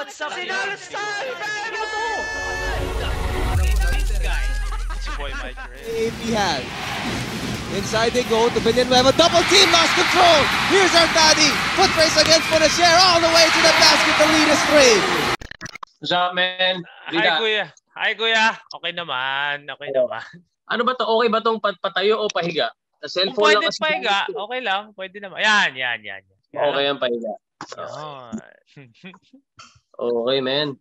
What's up, Sinalsal! Ano to? This guy. It's your boy Mike Ray. AP has. Inside they go to Villanueva. Double team, lost control. Here's Artadi. Foot race against Bonachère all the way to the basket. The lead is 3. What's up, man? Hi, kuya. Okay naman. Ano ba to? Okay ba tong patayo o pahiga? Sa Kung cellphone pwede lang kasi. pahiga, okay lang. Pwede naman. Yan. Okay ang pahiga. Okay, man.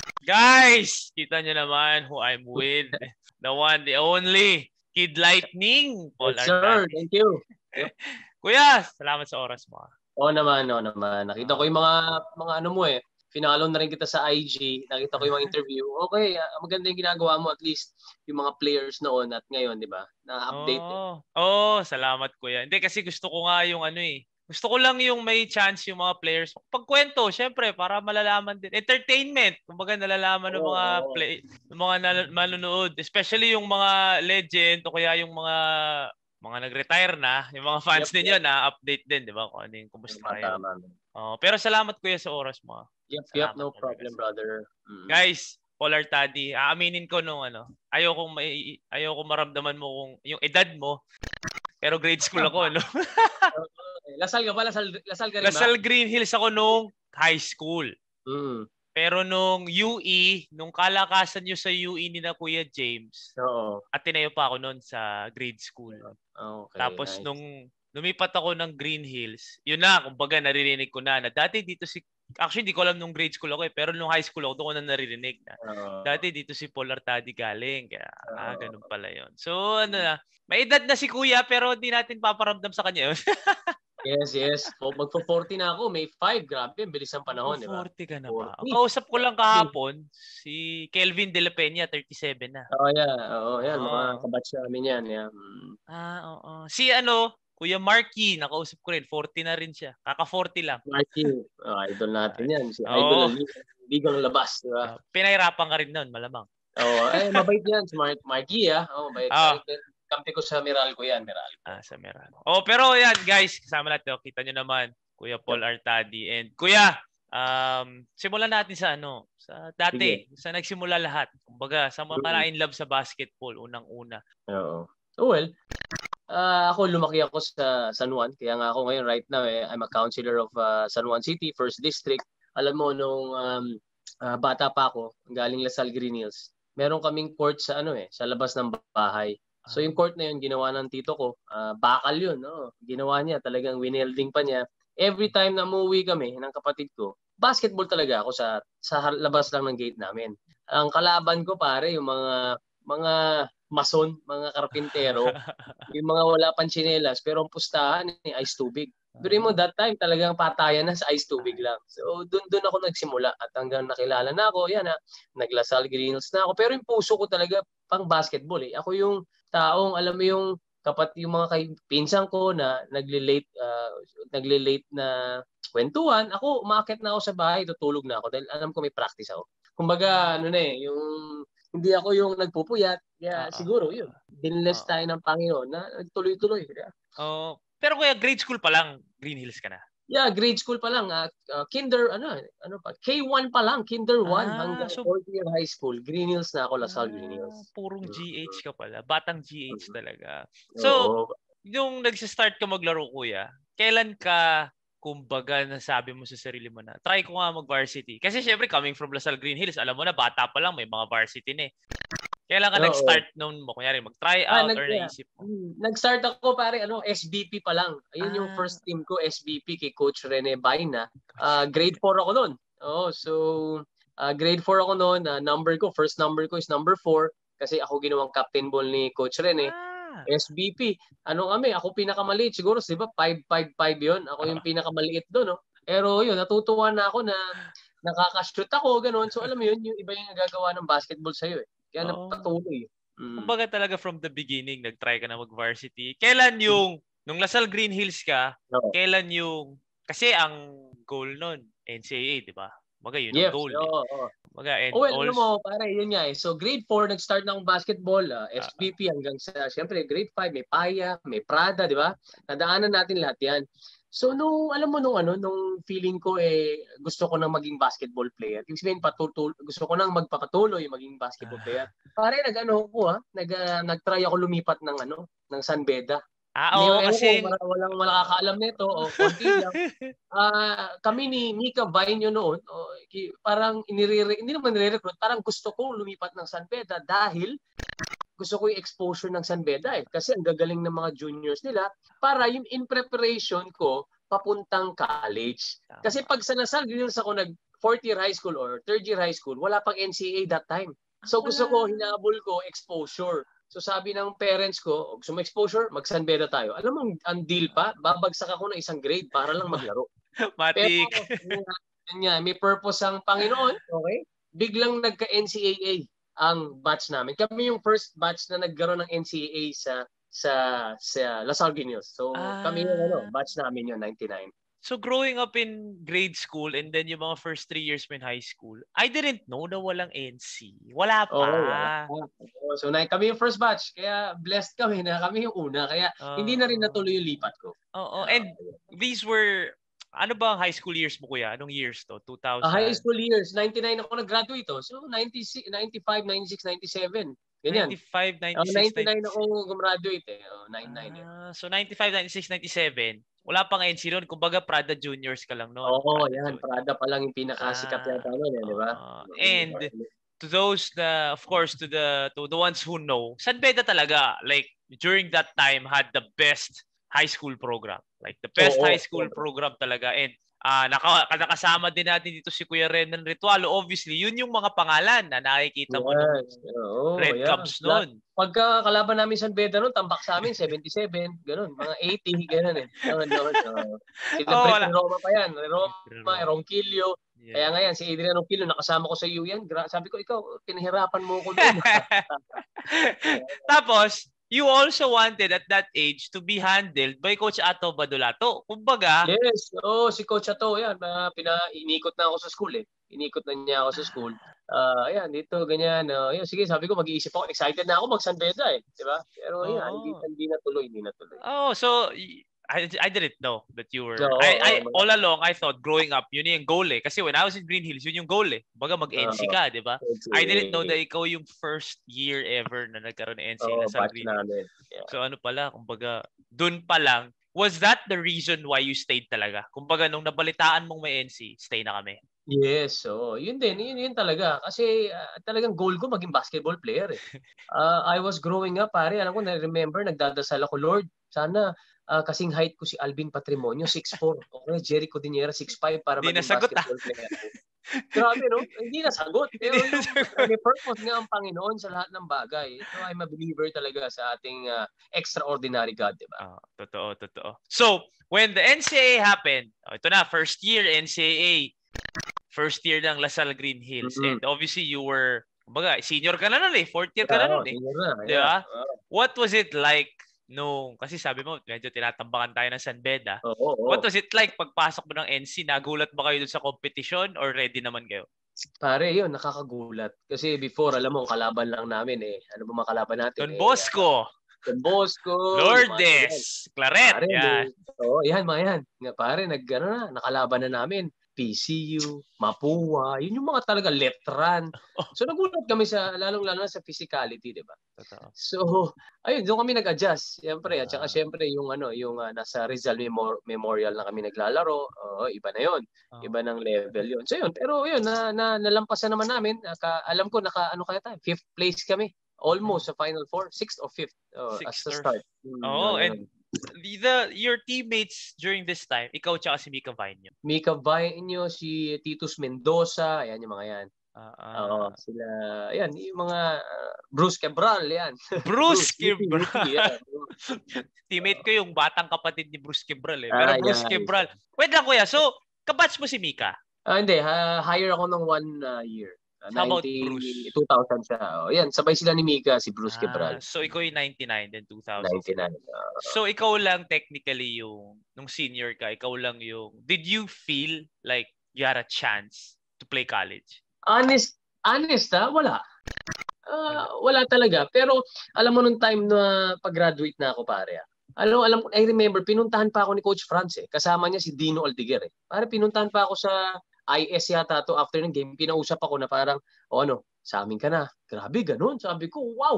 Guys, kita nyo naman who I'm with. The one, the only. Kid Lightning. Paul Yes, sir. Artadi. Thank you. Kuya, salamat sa oras mo. Oo naman. Nakita ko yung mga ano mo eh. Finalo na rin kita sa IG. Nakita ko yung mga interview. Okay, maganda yung ginagawa mo. At least yung mga players noon at ngayon, di ba? Na-update. Salamat kuya. Hindi kasi gusto ko nga yung ano eh. Gusto ko lang yung may chance yung mga players. Pagkwento, syempre, para malalaman din. Entertainment. Kumbaga nalalaman ng mga ng mga manonood. Especially yung mga legend o kaya yung mga nag-retire na. Yung mga fans ninyo na-update din, di ba? Kung ano yung kumusta kayo. Pero salamat kuya sa oras mo. Yep, no problem, brother. Guys, Paul Artadi, aaminin ko nung ayoko maramdaman mo kung yung edad mo. Pero grade school ako, no? Lasal ka ba? Lasal ka rin ba? Lasal Green Hills ako nung high school. Pero nung UE, nung kalakasan nyo sa UE ni na Kuya James, at tinayo pa ako noon sa grade school. Okay, tapos nice. nung lumipat ako ng Green Hills, yun na, kumbaga naririnig ko na dati dito actually, hindi ko alam nung grade school ako pero nung high school ako, doon ko na naririnig na. Dati dito si Paul Artadi galing. Kaya, ganun pala yun. So, may edad na si Kuya pero hindi natin paparamdam sa kanya yun. Yes. Magpo-40 na ako. May 5. Grabe, ang bilis ang panahon, di ba? 40 ka na ba? Kausap ko lang kahapon, si Kelvin De La Peña, 37 na. Yan. Mga kabatch namin yan. Yeah. Oo. Si Kuya Marky, nakausap ko rin, 40 na rin siya. Kaka-40 lang. Marky, idol natin yan. Si idol ng ligang labas, di ba? Pinahirapan ka rin nun, malamang. Mabait yan si Marky, mabait. Kampi ko sa Meralco yan, Sa Meralco. Pero yan, guys, kasama natin. Kita nyo naman, Kuya Paul Artadi. And Kuya, simulan natin sa dati, sa nagsimula lahat. Kumbaga, sa mga in love sa basketball, unang-una. Well, ako lumaki ako sa San Juan. Kaya nga ako ngayon right now, I'm a counselor of San Juan City, 1st District. Alam mo, nung bata pa ako, galing Lasal Green Hills, meron kaming court sa sa labas ng bahay. So yung court na yun, ginawa ng tito ko. Bakal yun. Ginawa niya. Talagang winelding pa niya. Every time na umuwi kami ng kapatid ko, basketball talaga ako sa labas lang ng gate namin. Ang kalaban ko pare, yung mga mason, mga karpintero, yung mga wala pang tsinelas, pero ang pustahan, ice tubig. Pero mo that time, talagang patayan na sa ice tubig lang. So doon ako nagsimula at hanggang nakilala na ako, naglasal Green Hills na ako. Pero yung puso ko talaga pang basketball eh. Ako yung taong, alam mo yung yung mga pinsan ko na nagle-late na kwentuhan, ako umaakit na ako sa bahay, tutulog na ako dahil alam ko may practice ako. Kumbaga, yung hindi ako yung nagpupuyat. Kaya siguro yun. Dinless tayo ng Panginoon na tuloy-tuloy. Pero kuya, grade school pa lang, Green Hills ka na? Yeah, grade school pa lang. K1 pa lang, Kinder 1 hanggang 4th year high school. Green Hills na ako, Lasal Green Hills. Purong GH ka pala. Batang GH talaga. So, yung nagsa-start ka maglaro, kuya, kailan ka, kumbaga, nasabi mo sa sarili mo na, try ko nga mag-varsity. Kasi syempre, coming from Lasal Green Hills, alam mo na, bata pa lang, may mga varsity na eh. Kailan ka nag-start noon mo? Kunyari, mag-try out or naisip mo? Nag-start ako, pare, SBP pa lang. Ayun yung first team ko, SBP, kay Coach Rene Baina. Grade 4 ako noon. Grade 4 ako noon. First number ko is number 4. Kasi ako ginawang captain ball ni Coach Rene. SBP. Ako pinakamaliit. Siguro, di ba, 5'5" yun. Ako yung pinakamaliit doon. Pero yun, natutuwa na ako na nakaka-shoot ako, gano'n. So, alam mo yun, yung iba yung nagagawa ng basketball sa'yo eh. Kaya napatuloy. Kumbaga talaga from the beginning, nag-try ka na mag-varsity. Kailan nung Lasal Green Hills ka, kailan kasi ang goal nun, NCAA, di ba? Kumbaga yun ang goal. Alam mo, pare, yun nga eh. So, grade 4, nag-start na akong basketball. SPP hanggang sa, syempre, grade 5, may Paya, may Prada, di ba? Nadaanan natin lahat yan. So alam mo nung feeling ko gusto ko nang maging basketball player. Ibig sabihin gusto ko nang magpapatuloy maging basketball player. Pare nag-try ako lumipat ng San Beda. Oo, kasi walang makakaalam nito o konti lang. Kami ni Mika Vainio noon, parang hindi naman nire-recruit, parang gusto ko lumipat ng San Beda dahil gusto ko yung exposure ng San Beda kasi ang gagaling ng mga juniors nila para yung in preparation ko papuntang college. Kasi pag sa Lasal Greenhills ako fourth year high school or third year high school, wala pang NCAA that time. So gusto ko, hinabol ko exposure. So sabi ng parents ko, gusto mo exposure, mag-San Beda tayo. Alam mo, ang deal pa, babagsak ako ng isang grade para lang maglaro. Matik. Pero may purpose ang Panginoon, okay? Biglang nagka-NCAA ang batch namin. Kami yung first batch na nagkaroon ng NCAA sa Lasal Greenhills. So kami yung batch namin yung 99. So growing up in grade school and then yung mga first 3 years mo in high school, I didn't know na walang NC. Wala pa. So kami yung first batch. Kaya blessed kami na kami yung una. Kaya hindi na rin natuloy yung lipat ko. And these were, ano ba ang high school years mo, kuya? Anong years to? 2000? High school years. 99 ako nag-graduate. So 96, 95, 96, 97. Ganyan. 95, 96, 99 ako gumraduate 99. So 95, 96, 97. Wala pang NC noon. Kumbaga, Prada Juniors ka lang noon. Oo, yan. Prada pa lang yung pinakasikat yata noon, di ba? And to those of course, to the ones who know, San Beda talaga, like, during that time, had the best high school program. Like, the best high school program talaga. And nakasama din natin dito si Kuya Renan Ritualo. Obviously, yun yung mga pangalan na nakikita mo ng Red Caps noon. Pagka kalaban namin San Beda noon, tambak sa amin 77, ganun, mga 80, ganun eh. Sila Roma pa yan. Roma, Ronquillo. Yeah. Kaya ngayon, si Adrian Ronquillo, nakasama ko sa iyo yan. Sabi ko, ikaw, pinahirapan mo ko doon. Tapos, you also wanted at that age to be handled by Coach Ato Badulato. Kumbaga... Yes. Si Coach Ato, yan. Inikot na ako sa school eh. Inikot na niya ako sa school. Ayan, dito, ganyan. Sige, sabi ko, mag-iisip ako. Excited na ako mag-San Beda eh. Diba? Pero hindi natuloy. So... I didn't know that you were... all along, I thought growing up, yun yung goal eh. Kasi when I was in Green Hills, yun yung goal eh. Baga mag-NC ka, di ba? I didn't know that ikaw yung first year ever na nagkaroon ng NC na sa Green Hills. Yeah. So ano pala, kumbaga, dun pa lang, was that the reason why you stayed talaga? Kumbaga, nung nabalitaan mong may NC, stay na kami. Yes, yun din. Yun talaga. Kasi talagang goal ko maging basketball player eh. I was growing up, pare. Alam ko, na-remember, nagdadasal ako, Lord, sana kasing height ko si Alvin Patrimonio, 6'4". Okay, Jerry Codinera, 6'5" para maging basketball player. Grabe, no? Hindi nasagot. Pero may purpose nga ang Panginoon sa lahat ng bagay. So, I'm a believer talaga sa ating extraordinary God, di ba? Totoo. So, when the NCAA happened, ito na, first year NCAA, first year ng Lasal Green Hills. And obviously, you were, kumbaga, senior ka na nun eh. Fourth year ka na nun eh. Di ba? What was it like kasi sabi mo, medyo tinatambakan tayo ng San Beda. What was it like pagpasok mo ng NC? Nagulat ba kayo dun sa competition or ready naman kayo? Pare, yun, nakakagulat. Kasi before, alam mo, kalaban lang namin eh. Ano ba mga kalaban natin? Don Bosco. Lourdes. Claret. Yan. Yan, mga yan. Pare, nakalaban na namin. PCU, Mapua, yun yung mga talaga letran. So nagulat kami lalong-lalo sa physicality, di ba? So, ayun, doon kami nag-adjust. Siyempre, at saka siyempre yung nasa Rizal Memorial na kami naglalaro, iba na yun. Iba ng level yun. So yun, pero yun, nalampasan naman namin. Alam ko, kaya tayo? 5th place kami. Almost sa Final Four. 6th or 5th as the start. And your teammates during this time, ikaw tsaka si Mika Vainio. Mika Vainio, si Titus Mendoza, ayan yung mga yan. Sila, ayan, yung mga Bruce Cabral, yan. Bruce Cabral. Teammate ko yung batang kapatid ni Bruce Cabral eh. Pero Bruce Cabral. Wait lang kuya, so kabatch mo si Mika? Hindi, hire ako ng 1 year. How about Bruce? 2000 siya. Yan, sabay sila ni Mika, si Bruce Cabral. So ikaw yung 99, then 2000. 99. So ikaw lang technically nung senior ka, ikaw lang did you feel like you had a chance to play college? Honest wala. Wala talaga. Pero alam mo nung time na pag-graduate na ako, pare, I remember, pinuntahan pa ako ni Coach Franz eh. Kasama niya si Dino Aldeguer eh. Parang pinuntahan pa ako sa IS yata to after ng game. Kinausap ako na parang, sa amin ka na. Grabe, ganun. Sabi ko, wow,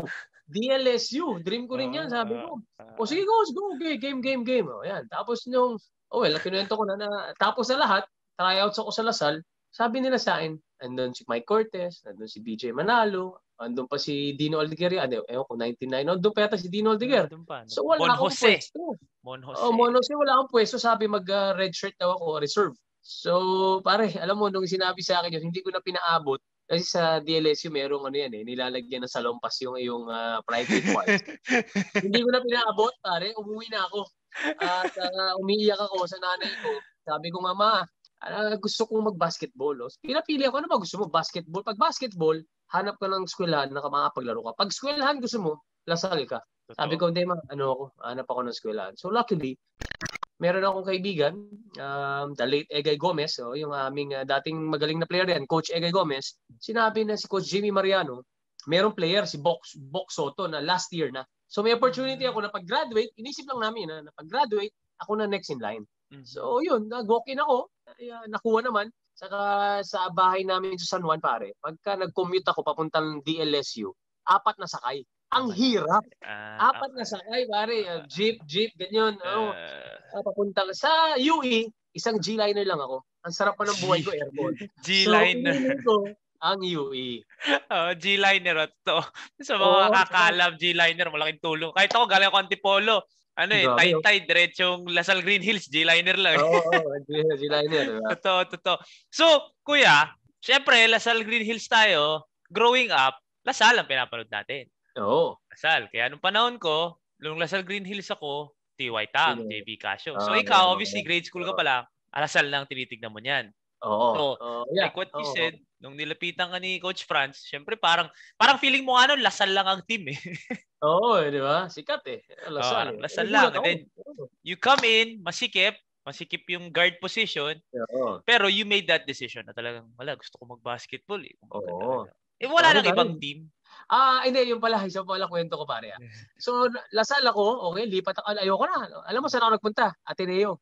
DLSU. Dream ko rin yan. Sabi ko, sige, go. Okay, game. Yan. Tapos kinuwento ko na tapos na lahat, tryouts ako sa Lasal. Sabi nila sa akin, andun si Mike Cortez, andun si BJ Manalo, andun pa si Dino Aldeguer, ewan ko, 99, andun pa yata si Dino Aldeguer. So wala akong pwesto. Mon Jose, wala akong pwesto. Sabi mag-redshirt daw ako, reserve. So pare, alam mo, nung sinabi sa akin yun, hindi ko na pinaabot. Kasi sa DLSU, merong nilalagyan ng salompas yung private parts. Hindi ko na pinaabot, pare, umuwi na ako. At umiiyak ako sa nanay ko. Sabi ko, Mama, gusto kong mag-basketball. Pinapili ako, ano ba gusto mo? Basketball. Pag basketball, hanap ka ng eskwelahan na makapaglaro ka. Pag eskwelahan gusto mo, Lasal ka. Sabi ko, hindi hanap ako ng eskwelahan. So luckily, meron akong kaibigan, the late Egay Gomez, yung aming dating magaling na player yan, Coach Egay Gomez. Sinabi na si Coach Jimmy Mariano, merong player, si Box Soto, na last year na. So may opportunity ako na pag-graduate, inisip lang namin na pag-graduate, ako na next in line. So yun, nag-walk in ako, nakuha naman. Saka sa bahay namin sa San Juan, pare, pagka nag-commute ako papuntang DLSU, 4 na sakay. Ang hirap. 4 na sakay, pare. Jeep, ganyan. Papuntang sa UE, isang G-liner lang ako. Ang sarap pa ng buhay ko, aircon. G-liner. So, ang UE. G-liner. Sa mga kakalam, G-liner, malaking tulong. Kahit ako, galing ako Antipolo. Tay-tay, diretsong Lasal Green Hills, G-liner lang. G-liner. Totoo. So, kuya, syempre, Lasal Green Hills tayo, growing up, Lasal ang pinapanood natin. Oo. Lasal. Kaya nung panahon ko, nung Lasal Green Hills ako, TY Tang, JB Casio. So, ikaw, obviously, grade school ka pa lang, Lasal lang tinitignan mo niyan. Oo. So, like what you said, nung nilapitan ka ni Coach Franz, syempre parang feeling mo Lasal lang ang team eh. Oo, di ba? Sikat eh. Lasal. Lasal lang. And then, you come in, masikip yung guard position, pero you made that decision na talagang, gusto ko mag-basketball eh. Oo. Wala nang ibang team. Hindi, yung pala, isa pala kwento ko pare. So, Lasal ako, okay, lipat ako, ayoko na. Alam mo saan ako nagpunta? Ateneo.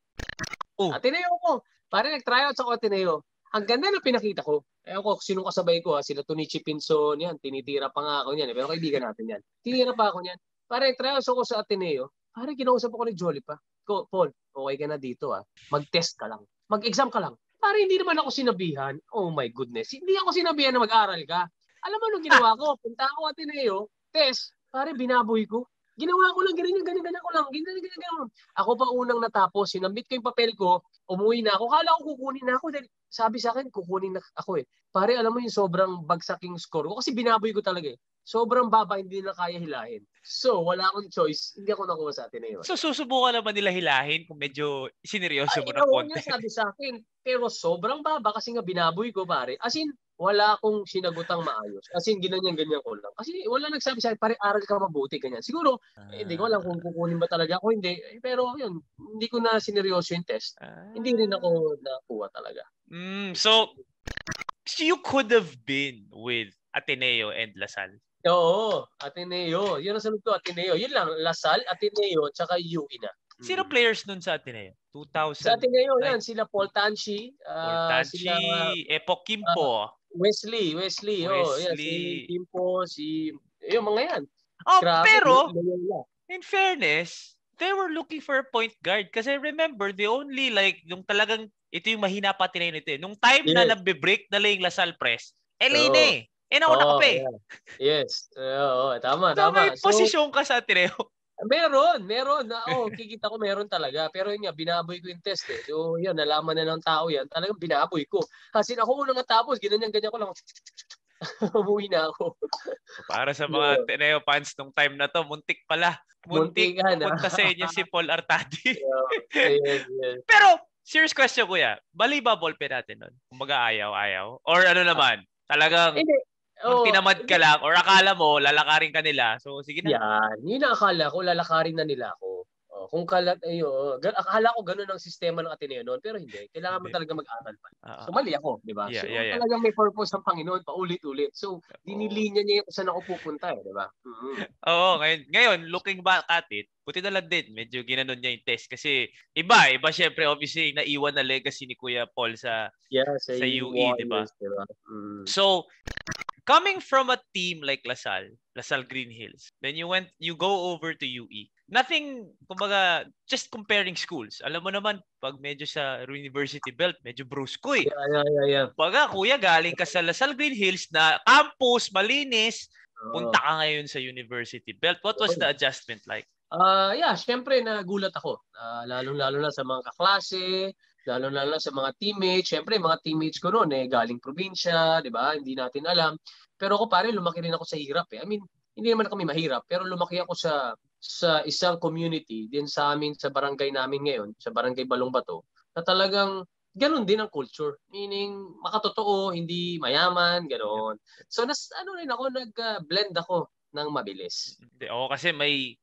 Ateneo ko. Pare, nag-tryouts ako Ateneo. Ang ganda na pinakita ko. Ewan ko, sinong kasabay ko sila Tonichi Pinson, yan, tinitira pa nga ako yan. Pero kaibigan natin yan. Tinitira pa ako yan. Pare, nag-tryouts ako sa Ateneo. Pare, kinausap ako ni Jolly pa. Paul, okay ka na dito Mag-test ka lang. Mag-exam ka lang. Pare, hindi naman ako sinabihan. Oh my goodness. Hindi ako sinabihan na mag-aral ka. Alam mo nung ginawa ko, punta ako Ateneo, test, pare, binaboy ko. Ginawa ko lang, ganyan ko lang. Ganyan. Ako pa unang natapos, sinambit ko yung papel ko, umuwi na ako. Kala ko kukunin na ako. Dahil sabi sa akin, kukunin na ako eh. Pare, alam mo yung sobrang bagsaking score ko. Kasi binaboy ko talaga eh. Sobrang baba, hindi na kaya hilahin. So, wala akong choice. Hindi ako nakuha sa Ateneo. So, susubukan naman nila hilahin kung medyo sineryoso mo ng konti? Niya sabi sa akin. Pero sobrang baba kasi nga binaboy ko, pare. As in, wala akong sinagutang maayos. As in, ganyan ko lang. Kasi wala nagsabi sa akin, pare, aral ka mabuti, ganyan. Siguro, hindi ko alam kung kukunin ba talaga ako, hindi. Pero yun, hindi ko na sineryoso yung test. Hindi rin ako nakuha talaga. So, you could have been with Ateneo and Lasal. Oo, Ateneo. Yun ang sabi ko, Ateneo. Yun lang, Lasal, Ateneo, tsaka UE na. Sino players nun sa Ateneo? 2000. Sa Ateneo yan, sila Paul Tanchi. Sila Epok Kimpo. Wesley. Yan, si Kimpo, yung mga yan. Grabe, pero, in fairness, they were looking for a point guard. Kasi remember, they only yung talagang, ito yung mahina pa Ateneo nito eh. Nung time na nabbe-break na yung Lasal Press, LA na eh. Nauna ka pa eh. Yes. Tama. May posisyon ka sa Ateneo. Meron. Kikita ko meron talaga. Pero yun nga, binaboy ko yung test eh. So, yun, nalaman na ng tao yan. Talagang binaboy ko. Kasi ako unang natapos, ganyan ko lang. Umuwi na ako. Para sa mga Ateneo fans nung time na to, muntik pala. Muntik punta sa inyo si Paul Artadi. Yes. Pero, serious question, kuya. Bali ba ballpen natin nun? Kung mag-aayaw? Or ano naman? Talagang... tinamad ka lang or akala mo lalakarin ka nila. So sige na. Yan, yun ang akala ko, lalakarin na nila ako. Kung kalat ayo, akala ko ganoon ang sistema ng Ateneo noon, pero hindi. Kailangan mo talaga mag-aral pa. So mali ako, 'di ba? So talagang may purpose ang Panginoon paulit-ulit. So dinilinya niya kung saan ako pupunta, 'di ba? Oo, ngayon looking back at it, buti na lang din medyo ginanon niya yung test kasi iba syempre obviously naiwan na legacy ni Kuya Paul sa UE, 'di ba? So coming from a team like LaSalle Green Hills, then you go over to UE. Nothing, kumbaga, just comparing schools. Alam mo naman, pag medyo sa university belt, medyo brusko eh. Yeah. Kumbaga, kuya, galing ka sa LaSalle Green Hills na campus, malinis, punta ka ngayon sa university belt. What was the adjustment like? Syempre nagulat ako. Lalo na sa mga kaklase, lalo na sa mga teammates. Syempre, mga teammates ko noon galing probinsya, 'di ba? Hindi natin alam. Pero ako pare, lumaki rin ako sa hirap eh. I mean, hindi naman kami mahirap, pero lumaki ako sa isang community din sa amin sa barangay namin ngayon, sa barangay Balongbato, na talagang ganun din ang culture. Meaning, makatotoo, hindi mayaman, ganoon. So, nag-blend ako ng mabilis. Oo, kasi may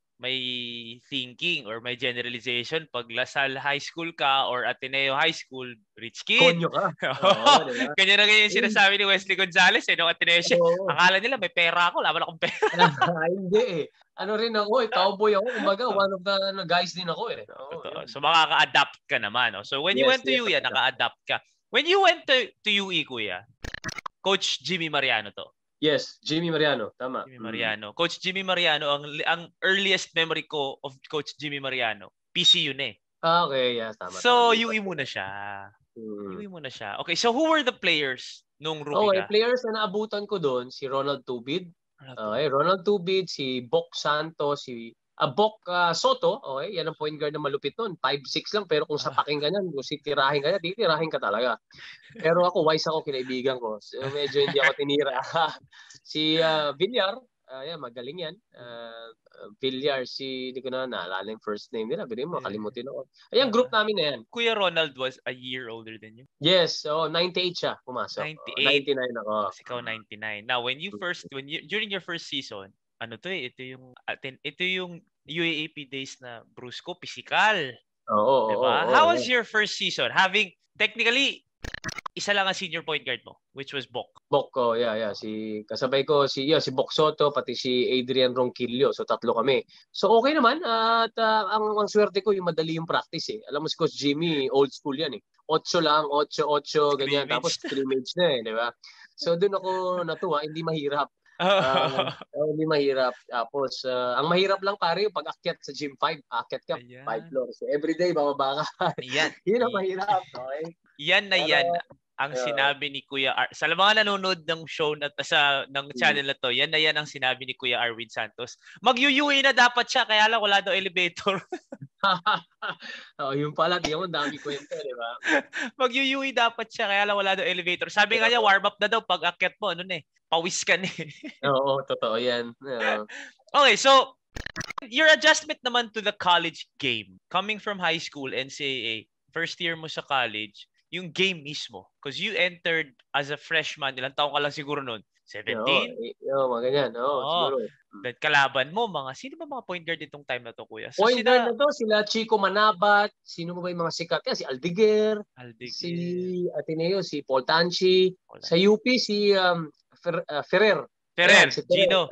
thinking or may generalization pag LaSalle High School ka or Ateneo High School, rich kid. Konyo ka. Diba? Ganyan na yung sinasabi ni Wesley Gonzalez nung Ateneo siya. Akala nila may pera ako, laban akong pera. Hindi Ano rin ako cowboy ako. Kumbaga, one of the guys din ako eh. So makaka-adapt ka naman. So when you went to UE, naka-adapt ka. When you went to UE, kuya, Coach Jimmy Mariano to. Yes, Jimmy Mariano, tama. Jimmy Mariano. Coach Jimmy Mariano, ang earliest memory ko of Coach Jimmy Mariano, PCU na eh. Okay, yeah, tama. So, UE muna siya. UE muna siya. Okay, so who were the players nung rookie ka? Players na naabutan ko doon, si Ronald Tubid. Ronald Tubid, si Bok Santos, si Bok Soto. Okay, yan ang point guard na malupit noon. 5'6" lang, pero kung sapakin ka niyan, kung titirahin ka niya, titirahin ka talaga. Pero ako, wise ako, kinaibigan ko. So, medyo hindi ako tinira. Si Villar, magaling yan. Villar, hindi ko na naalala yung first name nila. Pero makalimutin ako. Ayan, group namin na yan. Kuya Ronald was a year older than you? Yes, 98 siya pumasok. 98. 99 ako. Ikaw 99. Now, during your first season, ito yung UAAP days na brusko, physical. Oo. Diba? How was your first season? Having, technically, isa lang ang senior point guard mo, which was Bok. Bok, kasabay ko si Bok Soto, pati si Adrian Ronquillo. So, tatlo kami. So, okay naman. At ang swerte ko, yung madali yung practice eh. Alam mo si Coach Jimmy, old school yan eh. 8 lang, 8, ganyan. Tapos scrimmage na eh, di ba? So, doon ako natuwa, hindi mahirap. Hindi mahirap. Tapos, ang mahirap lang pare yung pag-akyat sa Gym 5. Akyat ka, 5 floors. So, everyday, bababa ka. Yun ang mahirap. Okay? Yan ang sinabi ni Kuya sa mga nanonood ng show ng channel na to, yan ang sinabi ni Kuya Arwin Santos. Mag-UE na dapat siya, kaya lang wala daw elevator. Yung pala, di mo dami kwento, di ba? Mag-UE dapat siya, kaya lang wala daw elevator. Sabi nga niya, warm up na daw pag akyat mo, pawis ka na eh. Oo, totoo yan. Okay, so your adjustment naman to the college game, coming from high school, NCAA, first year mo sa college, yung game mismo. Because you entered as a freshman, ilang taong ka lang siguro noon? 17? Mga ganyan. Siguro. Then kalaban mo, sino ba mga point guard itong time na to, kuya? So, point guard na to, sila Chico Manabat, sino ba yung mga sikat? Si Aldeguer, si Ateneo, si Paul Tanchi, sa UP, si Ferrer. Si Gino.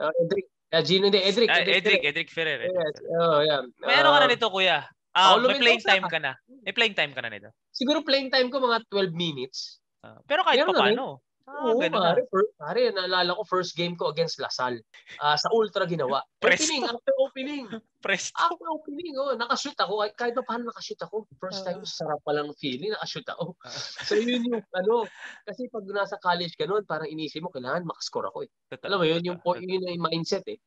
Edric Ferrer. Meron ka na nito, kuya. May playing time ka na. May playing time ka na nito. Siguro playing time ko mga 12 minutes. Pero kahit pa paano. Oo, pare, naalala ko first game ko against LaSalle. Sa Ultra ginawa. After opening. After opening, nakashoot ako. Kahit pa paano nakashoot ako. First time, sarap palang feeling, nakashoot ako. So yun yung, kasi pag nasa college ka noon, parang inisip mo, kailangan makascore ako eh. Alam mo, yun yung mindset eh.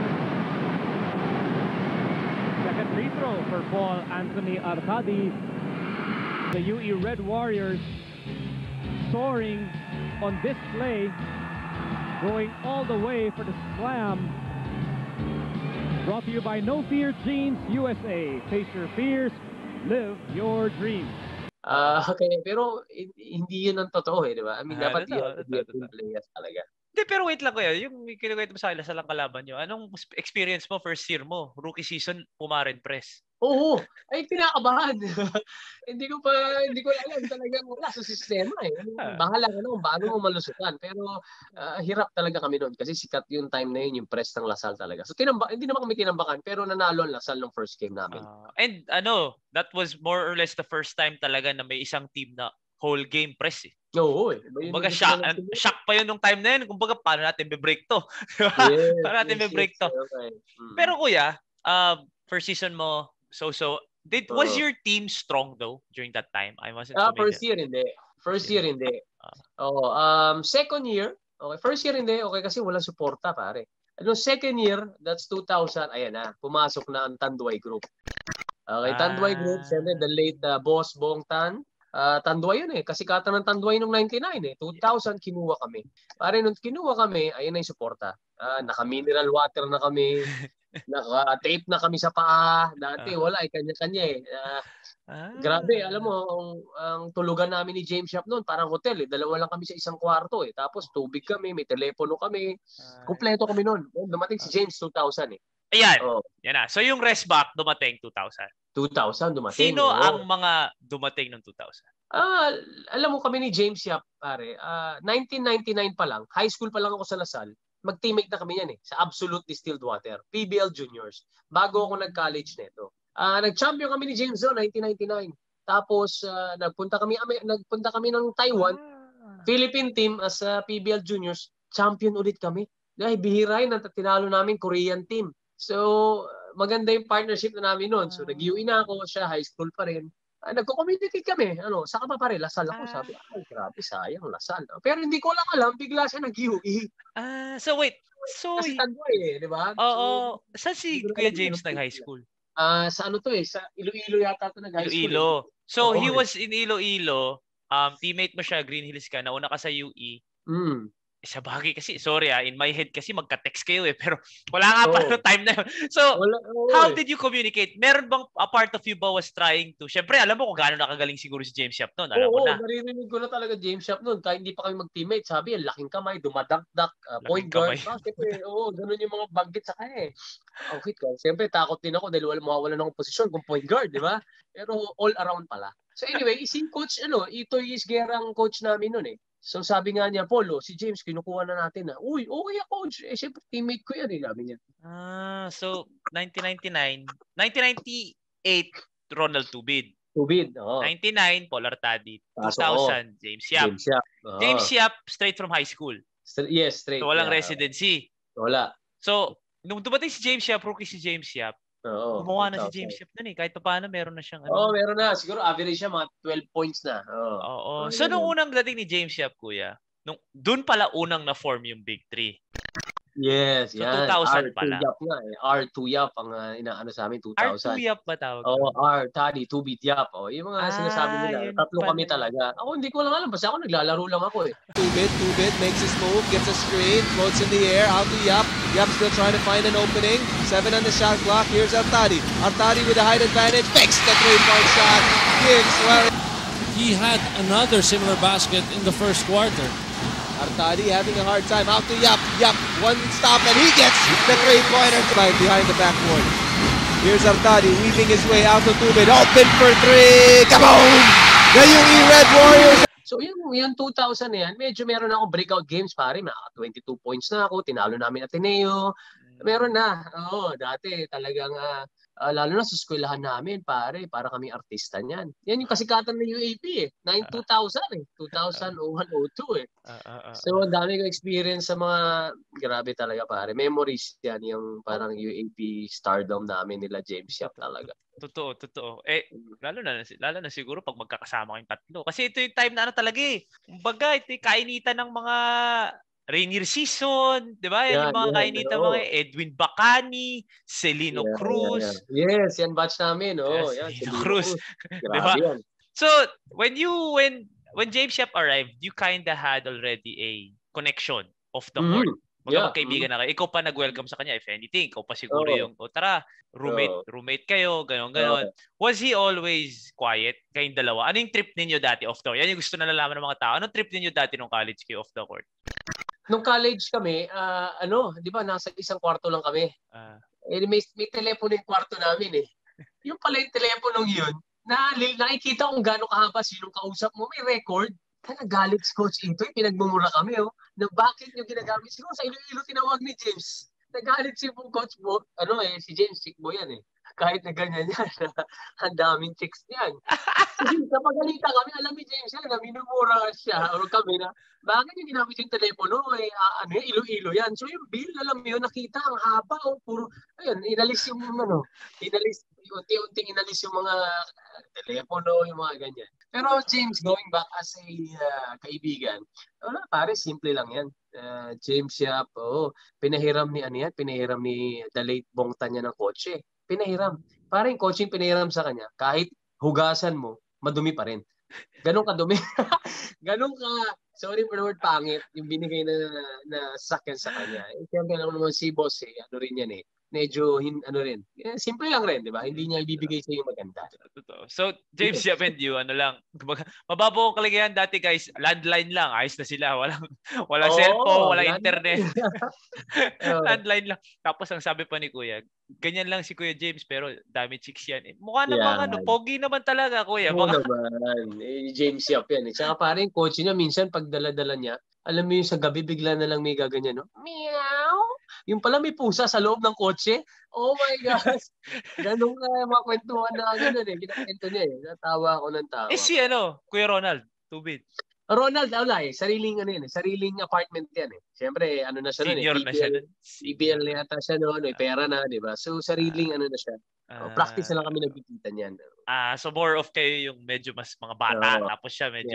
Second free throw for Paul Anthony Arcadi. The UE Red Warriors soaring on display, going all the way for the slam. Brought to you by No Fear Jeans USA. Face your fears, live your dreams. Okay, pero hindi yun ang totoo eh, di ba? I mean, dapat yun players talaga. Hindi, pero wait lang kuya. Yung kinukwento mo sa akin, sa lang kalaban nyo. Anong experience mo first year mo? Rookie season, Pumaren Press. Oo, ay kinakabahan. hindi ko alam talagang wala sa sistema eh. Bahala ka na kung paano mo malusutan. Pero hirap talaga kami doon kasi sikat yung time na yun, yung press ng Lasal talaga. So hindi naman kami tinambakan pero nanalo ang Lasal ng first game namin. And that was more or less the first time talaga na may isang team na whole game press eh. Oo, Kumbaga shock pa yun nung time na yun. Kumbaga paano natin be-break to? Paano natin be-break to? Okay. Pero kuya, first season mo, was your team strong though during that time? I wasn't familiar. First year hindi. Second year, okay. First year hindi, okay kasi walang suporta pare. Second year, that's 2000, ayan na, pumasok na ang Tanduay Group. Okay, Tanduay Group, siyempre the late boss Bong Tan. Tanduay yun eh. Kasikatan ng Tanduay nung 99 eh. 2000 kinuha kami. Pare nung kinuha kami, ayun na yung suporta. Naka-mineral water na kami. Naka-tape na kami sa paa. Dati wala eh. Kanya-kanya eh. Grabe. Alam mo, ang tulugan namin ni James Yap noon, parang hotel eh. Dalawa lang kami sa isang kwarto eh. Tapos tubig kami, may telepono kami. Kompleto kami noon. Dumating si James 2000 eh. Ayan. Yan na. So yung rest back dumating 2000. 2000 dumating. Sino ang mga dumating ng 2000? Alam mo kami ni James Yap, pare. 1999 pa lang, high school pa lang ako sa Lasal. Mag-teammate na kami yan eh, sa Absolute Distilled Water, PBL Juniors. Bago ako nag-college nito. Nag-champion kami ni James noon, 1999. Tapos nagpunta kami ng Taiwan, Philippine team as PBL Juniors, champion ulit kami. Dahil bihira yun, tinalo namin Korean team. So, maganda yung partnership na namin noon. So, nag-UE na ako, siya high school pa rin. Nagko-communicate kami. Saka pa pare, Lasal ako. Sabi, ay, grabe, sayang, Lasal. Pero hindi ko lang alam, bigla siya nag-UE. So wait. Kasi Tanduay di ba? Oo. Saan si Kuya James nag-high school? Sa sa Iloilo yata ito nag-high school. Iloilo. So, he was in Iloilo. Teammate mo siya, Green Hills ka. Nauna ka sa UE. Sa bagay kasi, sorry in my head kasi magka-text kayo eh, pero wala nga pa no time na yun. So, how did you communicate? Meron bang a part of you ba was trying to, syempre alam mo kung gaano nakagaling siguro si James Yap noon, alam mo na. Naririnig ko na talaga James Yap noon, kahit hindi pa kami mag-teammate, sabi, laking kamay, dumadakdak, point guard. Siyempre, ganun yung mga banggit sa kanya eh. Okay ka, siyempre takot din ako dahil mawawalan ng posisyon kung point guard, di ba? Pero all around pala. So anyway, si coach, Itoy Isguera ang coach namin noon eh. So sabi nga niya, Polo, si James, kinukuha na natin na. Uy, okay coach. Siyempre, teammate ko yan sabi niya. So 1999, 1998, Ronald Tubid. 99, Paul Artadi. 2000, James Yap. James Yap, straight from high school. Yes, straight. So walang residency. Wala. So, nung dumating si James Yap, rookie si James Yap, gumawa na si James Yap nun eh. Kahit pa paano, meron na siyang meron na. Siguro average siya mga 12 points na. So, nung unang dating ni James Yap, kuya, dun pala unang na-form yung Big Three. Yes, so, yan. 2000 pala. R2 Yap nga eh. R2 Yap ang inaano sa amin, 2000. R2 Yap ba tawag? R, Tadi, 2-beat Yap. Yung mga sinasabi nila. Tatlo kami talaga. Ako, hindi ko lang alam. Basta ako, naglalaro lang ako eh. 2-bit, makes his move, gets a screen, floats in the air, out to Yap. Yap still trying to find an opening. 7 on the shot clock. Here's Artadi. Artadi with a height advantage. Makes the 3-point shot. Gives Larry. He had another similar basket in the first quarter. Artadi having a hard time. Out to Yap. Yap, one stop and he gets the 3-pointer behind the backboard. Here's Artadi weaving his way out to Tubid. Open for 3. Kaboom! The UE Red Warriors. So yung 2000 yan, medyo meron akong breakout games pare. 22 points na ako. Tinalo namin Ateneo. Meron na. Dati talagang lalo na sa eskwelahan namin, pare, para kami artista niyan. Yan yung kasikatan ng UAP eh. 2000 eh. 2001, 02 eh. So, ang dami ko experience sa mga, grabe talaga pare. Memories yan, yung parang UAP stardom namin nila James Yap talaga. Totoo. Lalo na siguro pag magkakasama kayong tatlo. Kasi ito yung time na talaga eh. Kumbaga, ito yung kainitan ng mga Rainier season, di ba? Yan yung mga kainitan, mga Edwin Bacani, Celino Cruz. Yes, yan batch namin. Celino Cruz. Di ba? So, when James Yap arrived, you kinda had already a connection off the court. Magkaibigan na kayo. Ikaw pa nag-welcome sa kanya, if anything. Ikaw pa siguro yung, tara, roommate kayo, ganon. Was he always quiet, kayong dalawa? Ano yung trip ninyo dati off the court? Yan yung gusto na nalaman ng mga tao. Anong trip ninyo dati nung college kayo off the court? Nung college kami, di ba, nasa isang kwarto lang kami. May telepono yung kwarto namin eh. yung pala yung teleponong yun, na nakikita kung gaano kahaba sinong kausap mo, may record. Nagalit si Coach Intoy, pinagmumura kami, na bakit yung ginagamit. Siguro sa Iloilo tinawag ni James. Nagalit si Coach Bo, si James, chick boy yan Kahit na ganyan yan, ang daming chicks niyan. Kapag kami, alam ni James yan, na minumura siya, o kami na, bakit yung ginamit yung telepono, Iloilo yan. So yung bill, alam mo yun, nakita, ang haba, puro, inalis yung, unti-unting inalis yung mga telepono, yung mga ganyan. Pero James, going back as a kaibigan, wala, pare, simple lang yan. James Yap, pinahiram ni the late Bongta niya ng kotse. Pinahiram. Parang yung kotse yung pinahiram sa kanya, kahit hugasan mo, madumi pa rin. Ganun kadumi. Ganun ka, sorry for the word, pangit, yung binigay na sakyan sa kanya. Siyempre lang naman si boss, ano rin yan medyo, simple lang rin, di ba? Hindi niya ibibigay sa iyo maganda. Totoo. So, James Yap and you, mababaw ang kaligayahan dati, guys, landline lang, ayos na sila. Walang cellphone, walang internet. Landline lang. Tapos, ang sabi pa ni Kuya, ganyan lang si Kuya James, pero dami chicks yan. Mukha naman, pogi naman talaga, Kuya. Oo naman. James Yap yan. Tsaka parang coach niya, minsan, pag dala-dala niya, alam mo yung sa gabi, bigla na lang may gaganyan, Meow! Yung pala may pusa sa loob ng kotse. Oh my gosh. Ganun ka mga kwentuhan na gano'n Kinakwento niya Natawa ako ng tawa. Si Kuya Ronald, Tubid. Ronald, wala sariling sariling apartment yan Siyempre, na siya Senior na siya nun. PBL na yata siya noon, pera na, di ba? So, sariling na siya. Practice na lang kami nagkikita niyan. So more of kayo yung medyo mas mga bata. Tapos siya medyo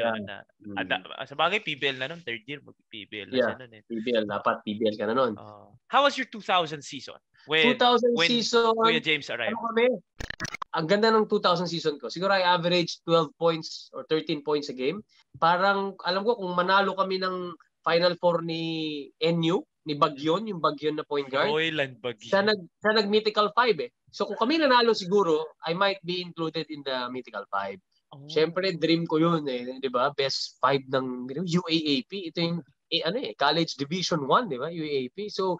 sa bagay, PBL na nun. Third year, mag-PBL na siya nun PBL, dapat PBL ka na nun. How was your 2000 season? When season, Kuya James arrived? Ang ganda ng 2000 season ko. Siguro I average 12 points or 13 points a game. Parang, alam ko, kung manalo kami ng Final Four ni NU, ni Bagyon, yung Bagyon na point guard. Royland Bagyon. Siya nag-Mythical 5 So kung kami nanalo siguro, I might be included in the Mythical 5. Siyempre, dream ko yun di ba? Best 5 ng UAAP. Ito yung College Division 1, di ba? UAAP. So,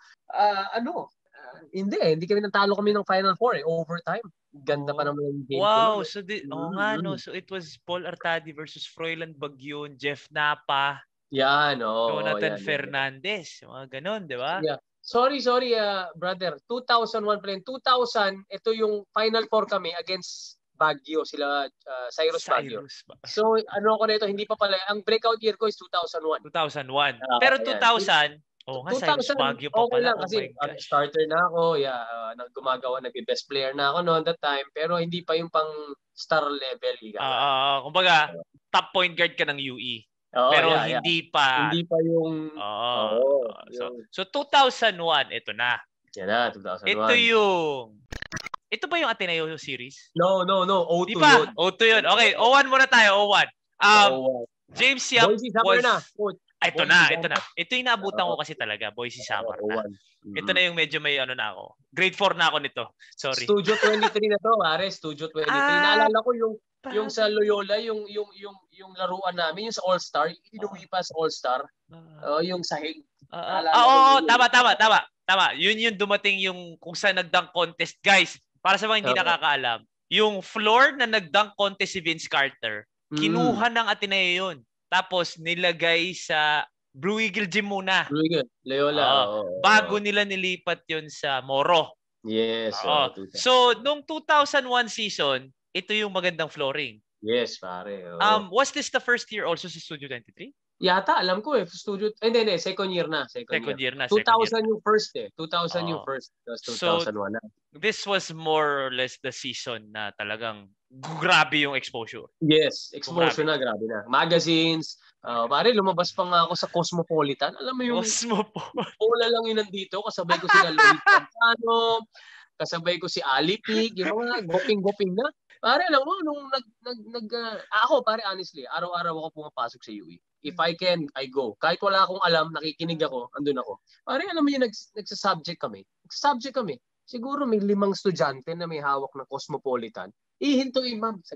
hindi kami natalo kami ng Final Four overtime. Ganda pa naman yung game. Wow, so so it was Paul Artadi versus Froilan Bagyon, Jeff Napa. Yan, Jonathan Fernandez, mga ganun, di ba? Yeah. Sorry, brother. 2001 pa rin. 2000, ito yung Final Four kami against Baguio, sila Cyrus Baguio. So, ako na ito, hindi pa pala. Ang breakout year ko is 2001. 2001. Pero 2000, Cyrus Baguio pa pala. Lang, kasi starter na ako. Nag-best player na ako noon that time. Pero hindi pa yung pang star level. Kumbaga, top point guard ka ng UE. Pero hindi pa yung so 2001 ito na. Yan na, 2001. Ito ba yung Ateneo series? No. O2 diba? yun. O2 yun. Okay, O1 muna tayo, O1. James Yap was ito na. Ito yung naabutan ko kasi talaga, Boise Summer na. Ito na yung medyo may na ako. Grade 4 na ako nito. Sorry. Studio 23 na to, pare. Studio 23. Naalala ko yung sa Loyola, yung laruan namin, yung sa All-Star, inuwi pa sa All-Star, yung sahig. Tama. Yun yung dumating yung kung saan nag-dunk contest. Guys, para sa mga hindi nakakaalam, yung floor na nag-dunk contest si Vince Carter, kinuha ng Ateneo yun. Tapos nilagay sa Blue Eagle Gym muna. Blue Eagle, Loyola. Bago nila nilipat yun sa Moro. Yes. So, nung 2001 season, ito yung magandang flooring. Yes, pare. Was this the first year also sa Studio 23? Yata, alam ko Studio, hindi, second year na. Second year na. 2000 yung first 2000 yung first. 2001 na. This was more or less the season na talagang grabe yung exposure. Yes, exposure na, grabe na. Magazines, pare, lumabas pa nga ako sa Cosmopolitan. Alam mo yung Paula lang yun nandito, kasabay ko sila Luis Campano, kasabay ko si Ali Pig, yung mga goping-goping na. Pare, alam mo, nung ako, pare, honestly, araw-araw ako pumapasok sa UE. If I can, I go. Kahit wala akong alam, nakikinig ako, andun ako. Pare, alam mo yun, nagsasubject kami. Siguro may 5 estudyante na may hawak ng Cosmopolitan. Ihintuin, ma'am, saglit.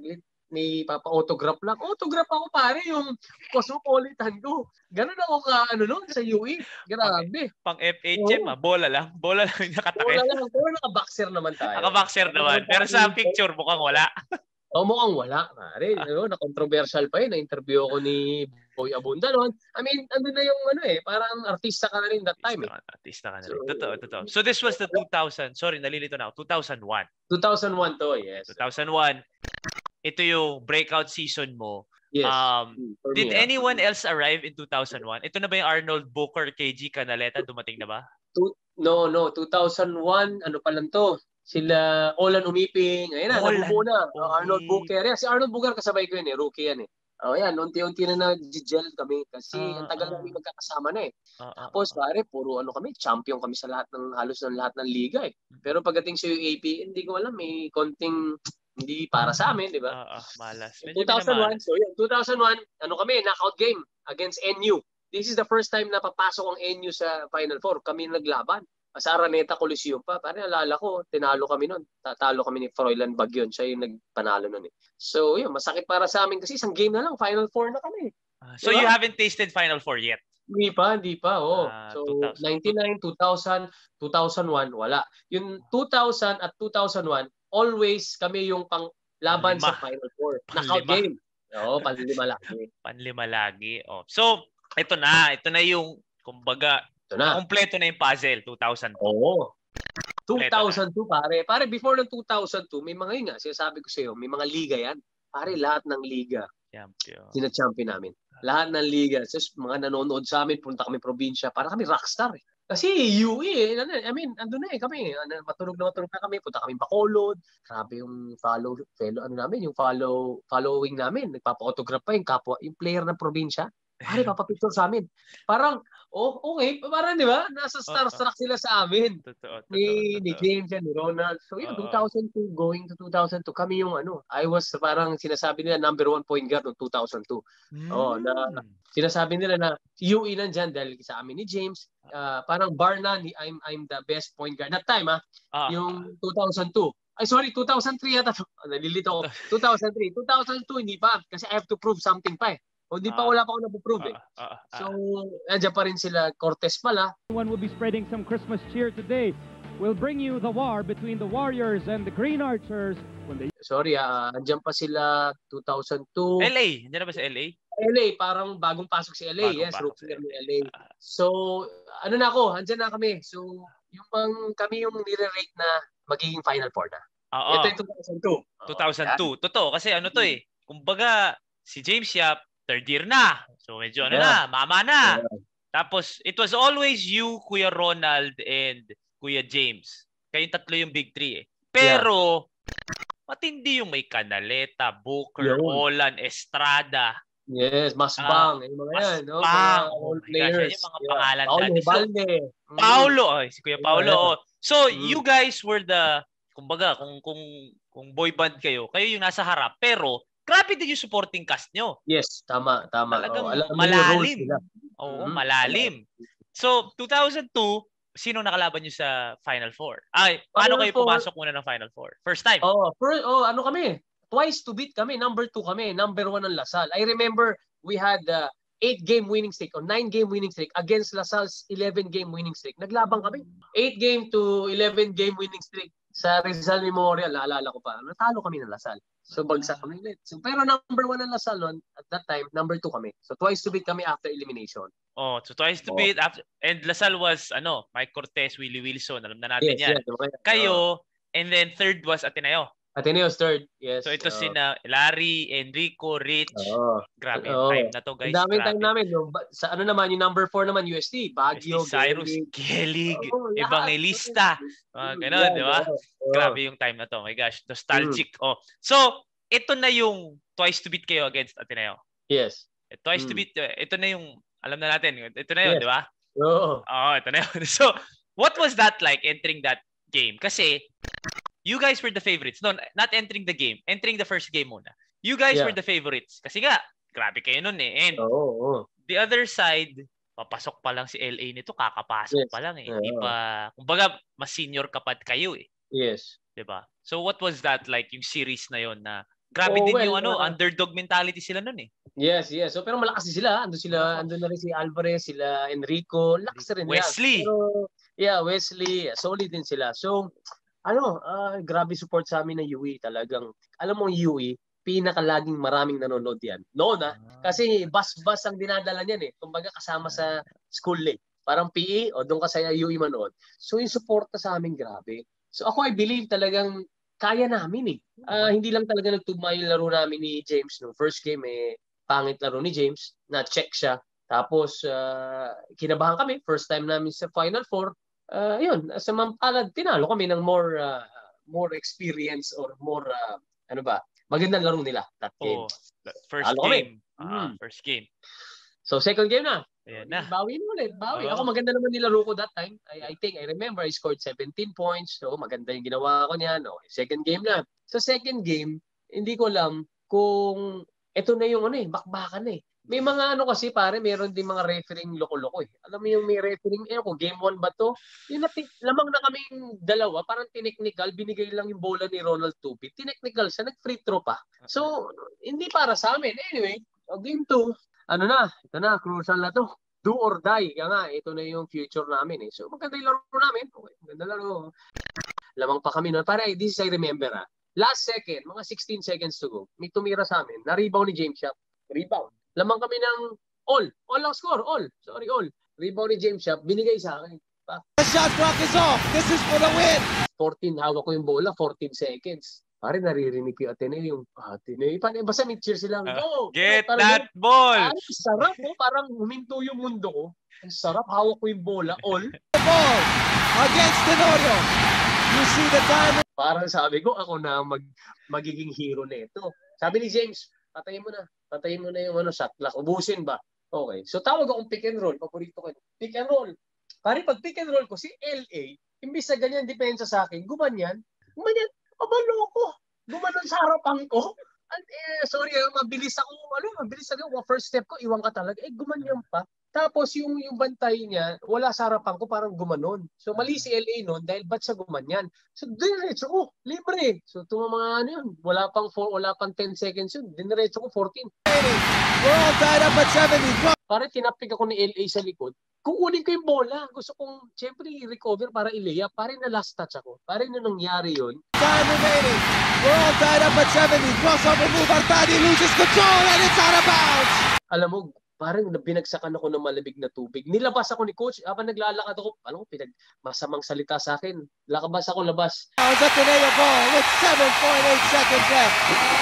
may papa-autograph lang. Autograph ako pare, yung cosmopolitan ko. Ganun ako noon sa UE. Grabe. Pang FHM, Oo. bola lang yung nakatakip. Wala lang. Pero naka-boxer naman tayo. Naka-boxer naman. Pero sa picture, mukhang wala. Mukhang wala, pare. Na-controversial pa yun. Na-interview ako ni Boy Abunda noon. I mean, andun na yung parang artista ka na rin that time. Artista ka na rin. Totoo. So this was the 2000. Sorry, nalilito na ako. 2001. 2001 to, yes. 2001. Ito yung breakout season mo. Yes. Did anyone else arrive in 2001? Ito na ba yung Arnold, Booker, KG, Canaleta? Dumating na ba? No. 2001, ano pa lang to? Sila Olan Umiping. Ayun na, nabubuo na. Arnold Booker. Si Arnold Booker kasabay ko yun rookie yan yan, unti-unti na nag-gel kami kasi ang tagal namin magkakasama na Tapos pare, puro kami, champion kami sa halos ng lahat ng liga Pero pagdating sa UAP, hindi ko alam, may konting hindi para sa amin, di ba? Malas. 2001, so yan, 2001, kami, knockout game against NU. This is the first time na papasok ang NU sa Final Four. Kami naglaban. Sa Araneta Coliseum pa. Parang alala ko, tinalo kami nun. Talo kami ni Froilan Bagyon. Siya yung nagpanalo nun So, yun, masakit para sa amin kasi isang game na lang, Final Four na kami. So, you haven't tasted Final Four yet? Hindi pa. So, 99, 2000, 2001, wala. Yung 2000 at 2001, always kami yung panglaban sa Final Four. Knockout game. Panlima lagi. Panlima lagi. So, ito na yung, kumbaga, kompleto na yung puzzle, 2002. Oo. 2002, pare. Pare, before ng 2002, may mga yun sinasabi ko sa'yo, may mga liga yan. Pare, lahat ng liga. Sina-champion namin. Lahat ng liga. So, mga nanonood sa amin, punta kami probinsya, para kami rockstar Kasi UE, I mean, andun na kami. Matulog na kami, punta kami Bacolod. Grabe yung following namin. Nagpapa-autograph pa yung kapwa, yung player ng probinsya. Pare, papapicture sa amin. Parang, okay. Parang, di ba? Nasa starstruck sila sa amin. Totoo. Ni James and ni Ronald. So, 2002, going to 2002, kami yung I was parang sinasabi nila number 1 point guard noong 2002. Na sinasabi nila na UE nandyan dahil sa amin ni James. Parang bar na, I'm the best point guard. That time, yung 2002. Ay, sorry, 2003 yata. Nalilito ako. 2003. 2002, hindi pa. Kasi I have to prove something pa wala pa ako napuprove So, andyan pa rin sila. Cortez pala. One will be spreading some Christmas cheer today. We'll bring you the war between the Warriors and the Green Archers. Sorry, andyan pa sila 2002. LA. Andyan na ba sa LA? LA, parang bagong pasok si LA. Yes, rookie ng LA. So, andyan na kami. So, kami yung nire-rate na magiging Final Four na. Ito yung 2002. 2002. Totoo, kasi kumbaga, si James Yap, third year na. So medyo na, mama na. Tapos, it was always you, Kuya Ronald, and Kuya James. Kayong tatlo yung big three Pero, matindi yung may Canaleta, Booker, Olan, Estrada. Yes, Masbang. Yung mga yan. Masbang. All players. Yung mga pangalan dati. Paulo. Si Kuya Paulo. So, you guys were the, kumbaga, kung boy band kayo yung nasa harap. Pero, grabe din yung supporting cast nyo. Yes, tama. Talagang malalim. Malalim. So, 2002, sino nakalaban nyo sa Final Four? Paano kayo pumasok muna ng Final Four? First time? Kami? Twice to beat kami. Number 2 kami. Number 1 ang Lasal. I remember we had 8-game winning streak or 9-game winning streak against Lasal's 11-game winning streak. Naglabang kami. 8-game to 11-game winning streak sa Rizal Memorial. Naalala ko pa. Natalo kami ng Lasal. So, bagsak kami ulit. So, pero number 1 ang Lasal noon, at that time, number 2 kami. So, twice to beat kami after elimination. So twice to beat. After, and Lasal was, Mike Cortez, Willie Wilson. Alam na natin yan. Yes, kayo, and then third was Ateneo. Ateneo's third, yes. So, ito sina Larry, Enrico, Rich. Grabe yung time na to, guys. Ang daming time namin. Sa naman, yung number 4 naman, UST. Baguio, Cyrus, Gelig, Evangelista. Ganon, di ba? Grabe yung time na to. My gosh, nostalgic. So, ito na yung twice to beat kayo against Ateneo. Yes. Twice to beat, ito na yung, alam na natin, ito na yun, di ba? Ito na yun. So, what was that like entering that game? Kasi, you guys were the favorites. No, not entering the game. Entering the first game muna. You guys were the favorites. Kasi nga, grabe kayo nun And the other side, papasok pa lang si LA nito, kakapasok pa lang Hindi pa, kumbaga, mas senior kapat kayo Yes. Diba? So what was that like, yung series na yon na grabe din well, yung underdog mentality sila nun eh. Yes. So pero malakas din sila. Andun na rin si Alvarez, sila Enrico, lakas rin nila. Wesley. Pero Wesley, solid din sila. So grabe support sa amin ng UE talagang. Alam mo yung UE, pinakalaging maraming nanonood yan. Kasi bus ang dinadala niyan eh. Kumbaga kasama sa school eh. Parang PE o doon ka sa UE manood. So yung suporta sa amin grabe. So ako I believe talagang kaya namin eh. Hindi lang talaga nagtugma yung laro namin ni James no. First game pangit laro ni James, na-check siya. Tapos kinabahan kami, first time namin sa Final Four. Yun, sa Mampalad, tinalo kami ng more experience or more magandang laro nila that game. First game. First game. So second game na. Ayan na. Bawi na ulit. Ako maganda naman nilaro ko that time. I remember I scored 17 points. So maganda yung ginawa ko niyan. Second game na. Sa second game, hindi ko alam kung ito na yung bakbakan eh. May mga kasi pare, meron din mga refereeing loko-loko eh. Alam mo yung may refereeing, game 1 ba to? Yung lamang na kaming dalawa, parang tineknikal, binigay lang yung bola ni Ronald Tupit. Tineknikal siya, nag-free throw pa. So, hindi para sa amin. Anyway, game 2, ito na, crucial na to. Do or die. Kaya nga, ito na yung future namin eh. So, maganda yung laro namin. Okay, maganda laro. Lamang pa kami noon. Para, this is I remember Last second, mga 16 seconds to go, may tumira sa amin. Na-rebound ni James Shop. Rebound. Lamang kami ng all. All ang score. All. Rebound ni James Shop. Binigay sa akin. The shot clock is off. This is for the win. 14. Hawak ko yung bola. 14 seconds. Pare, naririnig ko yung Ateneo. Basta mid-cheer silang, go! Get that ball! Sarap Parang huminto yung mundo ko. Ang sarap. Hawak ko yung bola. All. The ball against Tenorio. You see the time. Parang sabi ko, ako na magiging hero nito. Sabi ni James, patayin mo na yung shot clock. Ubusin ba? Okay. So tawag akong pick and roll. Paborito ko. Pick and roll. Pare, pag pick and roll ko, si LA, imbis na ganyan depensa sa akin, gumanyan, abaloko. Gumanon sa harapan ko. Sorry, mabilis ako. First step ko, iwan ka talaga. Gumanyan pa. Tapos yung bantay niya, wala sa harapan ko, parang gumanon. So mali si LA noon dahil ba't siya gumanyan? So diretso ko, libre. So mga yun, wala pang 10 seconds yun. Diretso ko 14. We're all tied up at 70. Pare, tinapik ako ni LA sa likod. Kukunin ko yung bola. Gusto kong, siyempre, i-recover para i-layup. Pare, na last touch ako. Pare, na nangyari yun. Time remaining. We're all tied up at 70. Crossover move. Artadi loses control and it's out of bounds. Alam mo, parang binagsakan ako ng malamig na tubig. Nilabas ako ni coach. Habang naglalakad ako, masamang salita sa akin. Labas. Now it's Ateneo ball with 7.8 seconds left.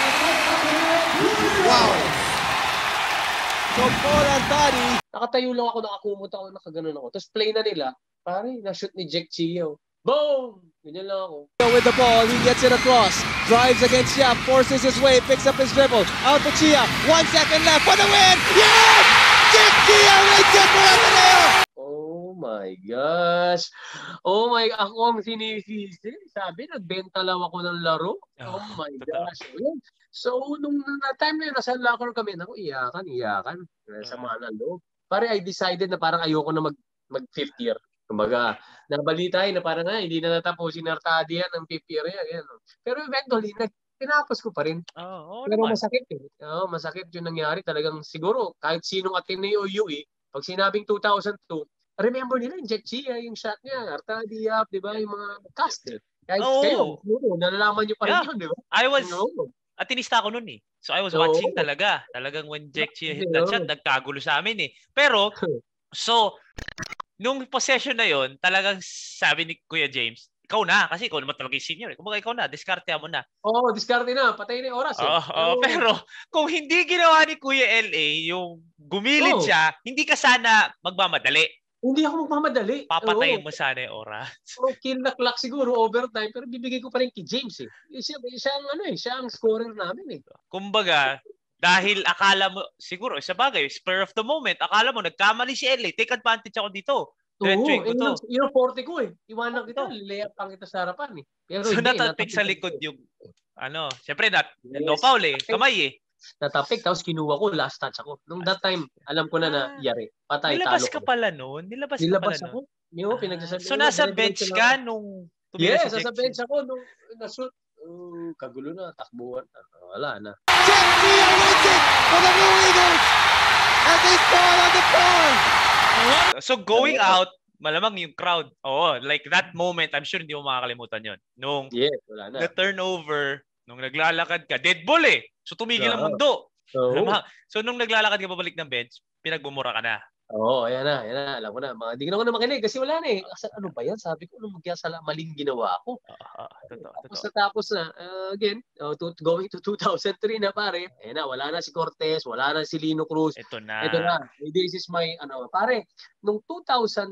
Wow. So Paul Artadi. Nakatayo lang ako, nakakumot ako, nakaganon ako. Tapos play na nila. Pare, na-shoot ni Jack Chio. Boom! Ganyan lang ako. With the ball, he gets it across. Drives against Yap, forces his way, picks up his dribble. Out to Chia. 1 second left for the win. Yes! Jack Chia wins it for Ateneo! Oh my gosh. Ako ang sinisisi. Sabi, nagbenta lang ako ng laro. Oh my gosh. So, nung time na yun, nasa locker kami, iyakan. Sa mga nalo. Pare, I decided na parang ayoko na mag-fifth year. Kumbaga, nabalita na parang hindi na natapusin Artadi yan ng fifth year yan. Pero eventually, pinapos ko pa rin. Pero masakit masakit yung nangyari. Talagang siguro, kahit sinong Ateneo UE, pag sinabing 2002, remember nila yung Jack Chia, yung shot niya, Artadi, di ba? Yung mga caster. Kahit kayo, nalalaman nyo pa rin yun, di ba? Atinista ako nun eh. So I was watching talaga. Talagang when Jack Chia hit that shot, nagkagulo sa amin eh. Pero, nung possession na yon, talagang sabi ni Kuya James, ikaw na, kasi ikaw naman talaga yung senior. Kumbaga ikaw na, diskarte mo na. Diskarte na. Patay na yung oras. Pero kung hindi ginawa ni Kuya LA, yung gumilit siya, hindi ka sana magmamadali. Hindi ako magmamadali. Papatayin mo sana yung oras. Kill the clock siguro, overtime, pero bibigay ko pa rin kay James eh. Siya ang scorer namin eh. Kumbaga, dahil akala mo, siguro, sa bagay, spur of the moment, akala mo, nagkamali si LA, take advantage ako dito. Yung 40 ko eh. Iwanan kita, layup pang kita sa harapan eh. Pero so natapik sa likod yung, syempre, no foul eh, kamay eh. Natapik, tapos kinuha ko, last touch ako. Nung that time, alam ko na yari. Patay, nilabas talo ka pala noon? Nilabas ako? Pinagsasabi. So nasa bench ka nung tumira si Jack? Yes, nasa bench ako nung kagulo na, takbuhan. Wala na. Jeff Mia wins it for the Blue Eagles as they fall on the floor. So going out, malamang yung crowd. Like that moment, I'm sure hindi mo makakalimutan yun. Nung Wala na. the turnover, nung naglalakad ka, dead ball eh. So tumigil ang mundo. So nung naglalakad ka pabalik ng bench, pinagmumura ka na. Ayan na. Alam ko na. Hindi ko na makinig kasi wala na eh. Ano ba yan? Sabi ko, maling ginawa ako. Tapos na, again, going to 2003 na pare. Wala na si Cortez, wala na si Lino Cruz. Ito na. This is my, pare, nung 2003,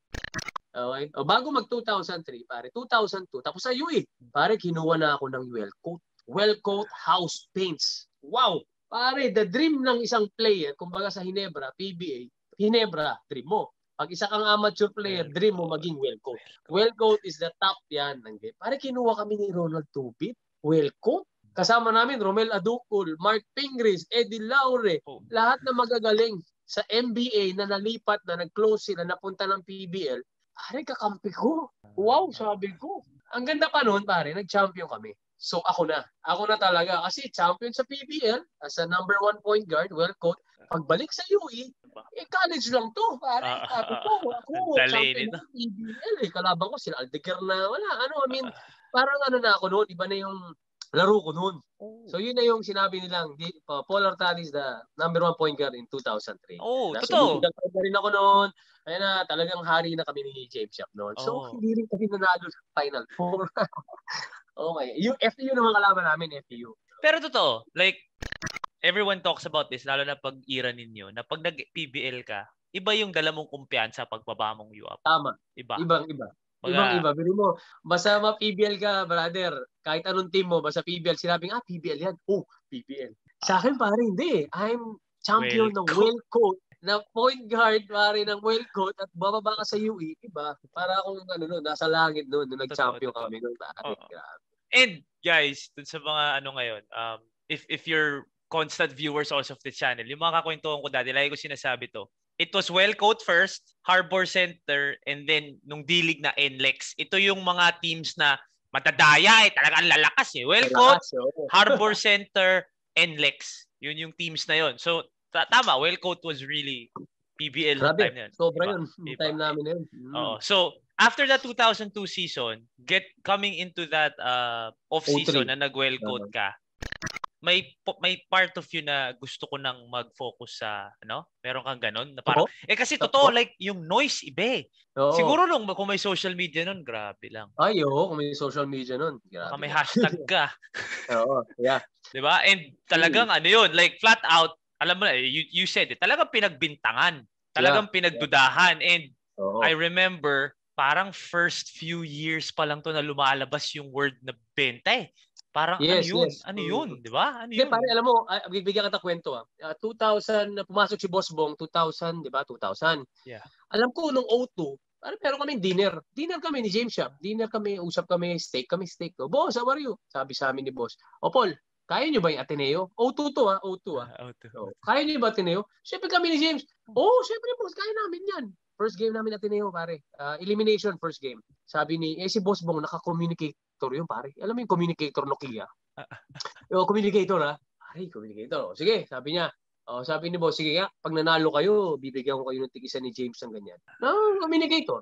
okay, bago mag 2003, pare, 2002, tapos sa UE, pare, kinuha na ako ng Wellcoat House Paints. Wow! Pare, the dream ng isang player, kumbaga sa Ginebra, dream mo. Pag isa kang amateur player, dream mo maging Wellcoat. Wellcoat is the top yan ng game. Pare, kinuha kami ni Ronald Tubit, Wellcoat. Kasama namin, Romel Aducul, Mark Pingris, Eddie Laure, lahat na magagaling sa NBA na nalipat, na nag-close sila, napunta ng PBL. Pare, kakampi ko. Wow, sabi ko. Ang ganda pa noon, pare, nag-champion kami. So ako na talaga kasi champion sa PBL as a number 1 point guard, Wellcoat. Pagbalik sa UE, college lang to, pare. Sabi ko, ako champion sa PBL kalaban ko sila Aldeguer na wala. Parang na ako noon, iba na yung laro ko noon. So yun na yung sinabi nilang Paul Artadi is the number 1 point guard in 2003. Totoo. So rin ako noon. Kaya na talagang hari na kami ni James Yap noon. So hindi rin kami nanalo sa Final Four. Okay. Yung FTU naman kalaban namin, FTU. Pero totoo, like, everyone talks about this, lalo na pag-ira ninyo, na pag nag-PBL ka, iba yung dala mong kumpiyansa pagbaba mong UAP. Tama. Ibang-iba. Bili mo, basta ma-PBL ka, brother, kahit anong team mo, basta PBL, sinabing, PBL yan. PBL. Sa akin, pare, hindi. I'm champion ng Wellcoat, na point guard, pare, ng Wellcoat, at bababa ka sa UE, iba. Para akong, nasa langit noon, nung nag-champion kami. And guys, dun sa mga ngayon, if you're constant viewers also of the channel, yung mga kakwentuhan ko dati, lagi ko sinasabi to, it was Wellcoat first, Harbor Center, and then nung dilig na NLEX. Ito yung mga teams na matadaya talagang lalakas Wellcoat, Harbor Center, NLEX. Yun yung teams na yun. So, tama, Wellcoat was really PBL time na yun. Sobra yun. Time namin na yun. So, after that 2002 season, coming into that off-season na nag-Wellcoat ka, may part of you na gusto ko nang mag-focus sa, meron kang ganun? Na parang, kasi totoo, like, yung noise, iba Siguro kung may social media nun, grabe lang. Kung may social media nun. Grabe. May hashtag ka. Yeah. Diba? And talagang, yun, like, flat out, alam mo na, you said it, talagang pinagbintangan. Talagang pinagdudahan. And I remember, parang first few years pa lang to na lumalabas yung word na benta Parang ano yun? Di ba? Ano yun? Pare, alam mo, bigyan kita kwento 2000, pumasok si Boss Bong, 2000, di ba? 2000. Yeah. Alam ko, nung 02, pero kami dinner. Dinner kami ni James Shop. Dinner kami, usap kami, steak. Boss, how are you? Sabi sa amin ni Boss. Paul, kaya nyo ba yung Ateneo? 02 to 02 Kaya nyo ba Ateneo? Siyempre kami ni James. Siyempre Boss, kaya namin yan. First game namin Ateneo, pare. Elimination, first game. Sabi ni, si Boss Bong, naka-communicator yun, pare. Alam mo yung communicator Nokia? Communicator, Pare, communicator. Sige, sabi niya. Sabi ni Boss, sige nga, pag nanalo kayo, bibigyan ko kayo ng tig-isa ni James ng ganyan. Communicator.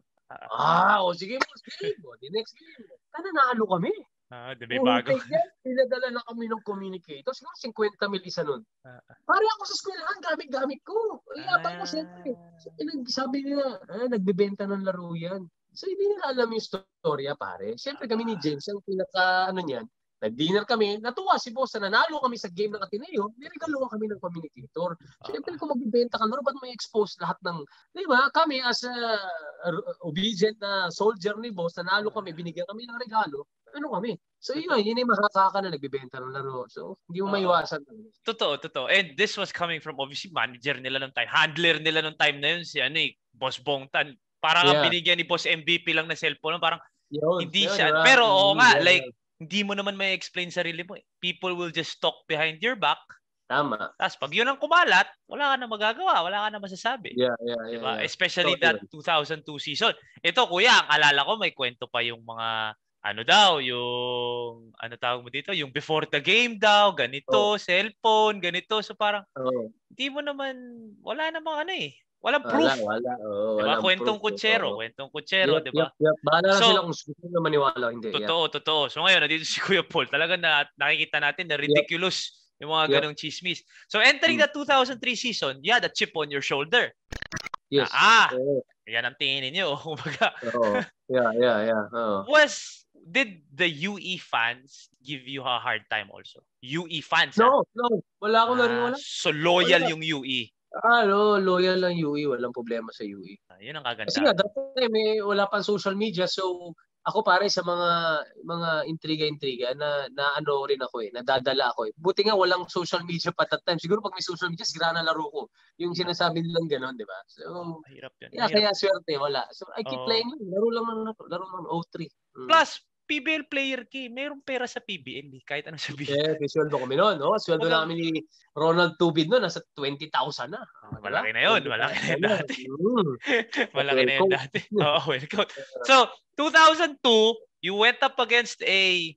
Sige Boss, game. The next game. Nanalo kami. May bago. Pinadala na kami ng communicator. Siguro 50 mil isa nun. Pare ako sa eskwelahan, gamit ko. Yabang mo siyempre. Sabi nila, nagbebenta ng laro yan. So hindi nila alam yung storya, pare. Siyempre kami ni James, ang pinaka niyan. Nag-dinner kami, natuwa si Boss na nanalo kami sa game ng Ateneo, niregaluhan kami ng communicator. Siyempre kung magbibenta ka, ba't may expose lahat ng, di ba, kami as a obedient na soldier ni Boss, nanalo kami, binigyan kami ng regalo, kami. So yun yung makakaka na nagbibenta ng laro. So hindi mo maiwasan. Totoo. And this was coming from obviously manager nila nung time, handler nila nung time na yun, si Boss Bongtan. Parang binigyan ni Boss MVP lang na cellphone, parang hindi siya. Pero like, hindi mo naman may explain sarili mo. People will just talk behind your back. Tama. Tapos pag yun ang kumalat, wala ka na magagawa, wala ka na masasabi. Yeah. Especially that 2002 season. Ito kuya, ang alala ko may kwento pa yung mga ano daw, yung, ano tawag mo dito, yung before the game daw, ganito, cellphone, ganito. So parang, hindi mo naman, wala namang ano eh. Walang proof. Wala. Diba? Walang Kwentong proof. kutsero, diba? Yep. Bahala na sila kung gusto na maniwala o hindi. Totoo. So ngayon, nandito si Kuya Paul. Talaga nakikita natin na ridiculous yung mga ganong chismis. So entering the 2003 season, you had a chip on your shoulder. Yes. Yan ang tingin ninyo. Kumbaga. Yeah. Did the UE fans give you a hard time also? UE fans? No. Wala akong nariwala. So loyal yung UE. Loyal lang UE. Walang problema sa UE. Yun ang kaganda. Kasi nga, that time, wala pang social media. So, ako pare sa mga intriga na ano rin ako nadadala ako Buti nga walang social media pa that time. Siguro pag may social media, sigara na laro ko. Yung sinasabi nilang gano'n, di ba? So, mahirap yan. Kaya swerte, wala. So, I keep playing. Laro lang 03. Plus, PBL player key, mayroong pera sa PBL kahit ano sabihin. May sweldo kami noon. Sweldo namin ni Ronald Tubid noon, nasa 20,000 na. Malaki na yun. Malaki na yun dati. Malaki na yun dati. Welcome. So, 2002, you went up against a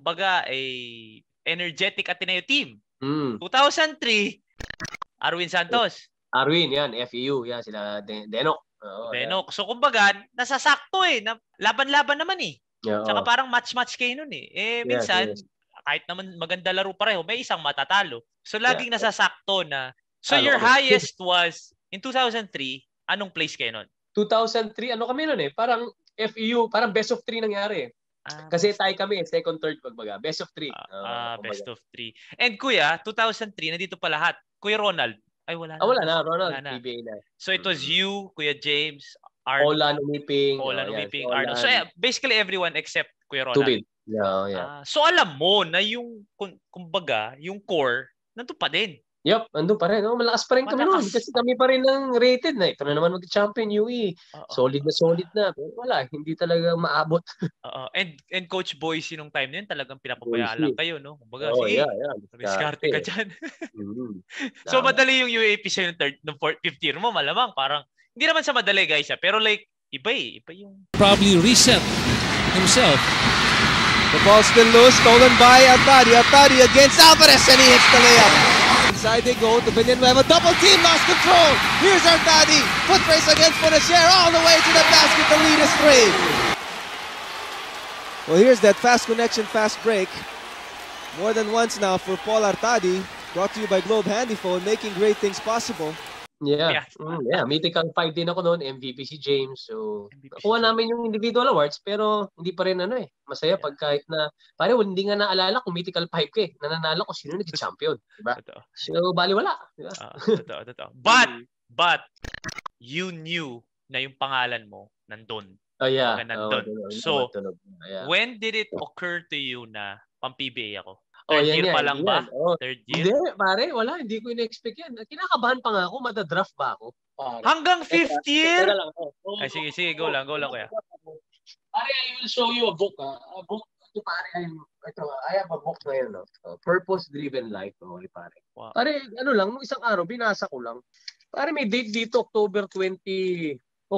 energetic Ateneo team. 2003, Arwin Santos. Arwin, yan. FEU. Yan, sila Denok. Denok. So, nasasakto laban-laban naman Tsaka parang match-match kayo nun minsan, kahit naman maganda laro pareho, may isang matatalo. So, laging nasasakto na. So, your highest was, in 2003, anong place kayo nun? 2003, ano kami nun Parang FEU, parang best of 3 nangyari Kasi tie kami, second, third, pagbaga. Best of 3. Best of 3. And Kuya, 2003, nandito pa lahat. Kuya Ronald, ay wala na. Wala na, Ronald. PBA na. So, it was you, Kuya James, Olan Umiping. Arnold. So, basically everyone except Kuya Ronald. Tubig. Yeah. So, alam mo na yung, kumbaga, yung core, nandun pa din. Yup, nandun pa rin. Malakas pa rin kami noon. Kasi kami pa rin ng rated na. Ito na naman mag-champion UE. Solid na. Pero wala, hindi talaga maabot. And Coach Boyce nung time na yun, talagang pinapabayaan lang kayo, no? Kumbaga, diskarte ka dyan. So, madali yung UAP sa'yo ng 5th year mo, malamang. Parang, hindi naman sa madali, guys. Pero like, iba yung... Probably reset himself. The ball still loose, stolen by Artadi. Artadi against Alvarez, and he hits the layup. Inside they go to Villanueva. Double team, lost control. Here's Artadi. Foot race against Bonasier all the way to the basket. The lead is 3. Well, here's that fast connection, fast break. More than once now for Paul Artadi. Brought to you by Globe Handyphone, making great things possible. Yeah. Mythical 5 din ako noon, MVP si James. So, nakuha namin yung individual awards pero hindi pa rin masaya pag kahit na hindi nga naalala kung Mythical 5 ka nananalo ko sino nag-champion, diba? So, baliwala, diba? Totoo. But you knew na yung pangalan mo nandun. So, when did it occur to you na pang-PBA ako? Third year pa lang ba? Third year? Hindi, pare. Wala. Hindi ko in-expect yan. Kinakabahan pa nga ako. Madadraft ba ako? Pare. Hanggang 5th year? Sige. Go lang kuya. Pare, I will show you a book. A book. Ito, pare. I have a book ngayon. Purpose-Driven Life. Pare. Wow. Pare, nung isang araw, binasa ko lang. Pare, may date dito, October 27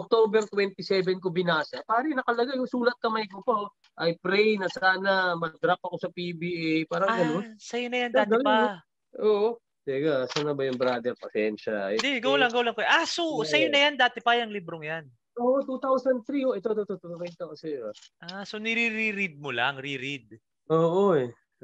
ko binasa. Pare, nakalagay yung sulat kamay ko po. I pray na sana mag-drop ako sa PBA. Parang gano'n. Sa'yo na yan dati pa. Oo. Teka, saan na ba yung brother? Pasensya. Hindi, go lang. So, sa'yo na yan dati pa yung librong yan. Oo, 2003. Ito. Ito ko sa'yo. So nire-read mo lang? Reread? Oo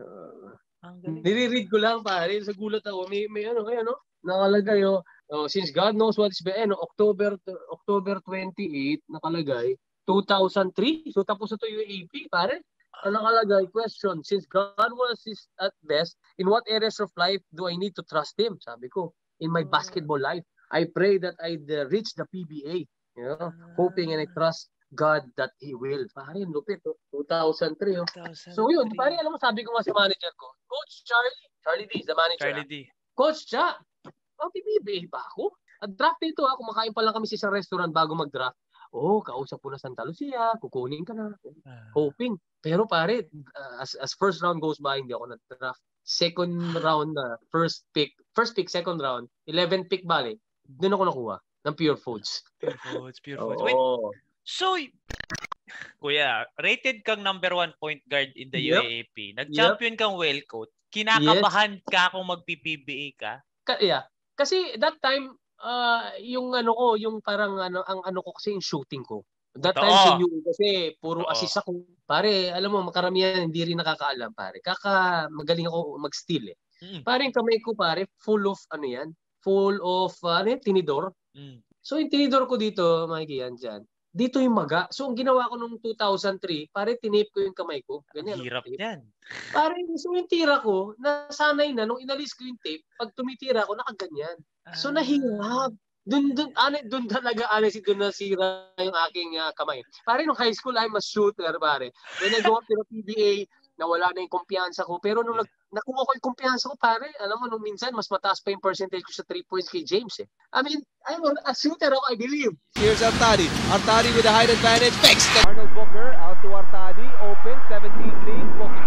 nire-read ko lang, pare. Sa gulat ako. May nakalagay since God knows what is best. October 28, nakalagay. 2003. So tapos ito yung AP, pare. Ang nakalagay, question, since God was at best, in what areas of life do I need to trust Him? Sabi ko, in my basketball life, I pray that I'd reach the PBA. Hoping and I trust God that He will. Pare, lupit. 2003. So yun, pare, alam mo, sabi ko nga sa manager ko, Coach Charlie D is the manager. Charlie D. Coach Cha, PBA ba ako? At draft dito, kumakain pa lang kami sa isang restaurant bago mag-draft. Kausap ko na Santa Lucia, kukunin ka na. Hoping. Pero pare, as first round goes by, hindi ako na-draft. Second round na, first pick, second round, 11th pick bali, doon ako nakuha ng Pure Foods. Pure Foods. Wait, so, Kuya, rated kang number 1 point guard in the Yep. UAAP. Nag-champion kang well coach. Kinakabahan ka kung magpi-PBA ka. Yeah. Kasi that time, yung ano ko, yung parang ano, ang ano ko kasi yung shooting ko. That Totoo. time sa UE kasi puro Totoo. assist ako. Pare, alam mo, makaramihan hindi rin nakakaalam, pare. Magaling ako mag-steal eh. Pare, yung kamay ko, pare, full of ano yan? Full of tinidor. So yung tinidor ko dito, makikiyan dyan. Dito yung maga. So ang ginawa ko nung 2003, pare, tinape ko yung kamay ko. Ganyan. Ang hirap yan. Pare, so yung tira ko, nasanay na, nung inalis ko yung tape, pag tumitira ko, nakaganyan. So nahirap. Doon talaga honestly doon nasira yung aking kamay. Pare nung high school I'm a shooter pare. When I go up to the PBA, nawala na yung kumpiyansa ko. Pero nung nakuha ko yung kumpiyansa ko pare, alam mo nung minsan mas mataas pa yung percentage ko sa 3 points kay James eh. I mean, I'm a shooter ako, I believe. Here's Artadi. Artadi with the height advantage. Fakes the Arnold Booker out to Artadi. Open, 17 lead. Booker.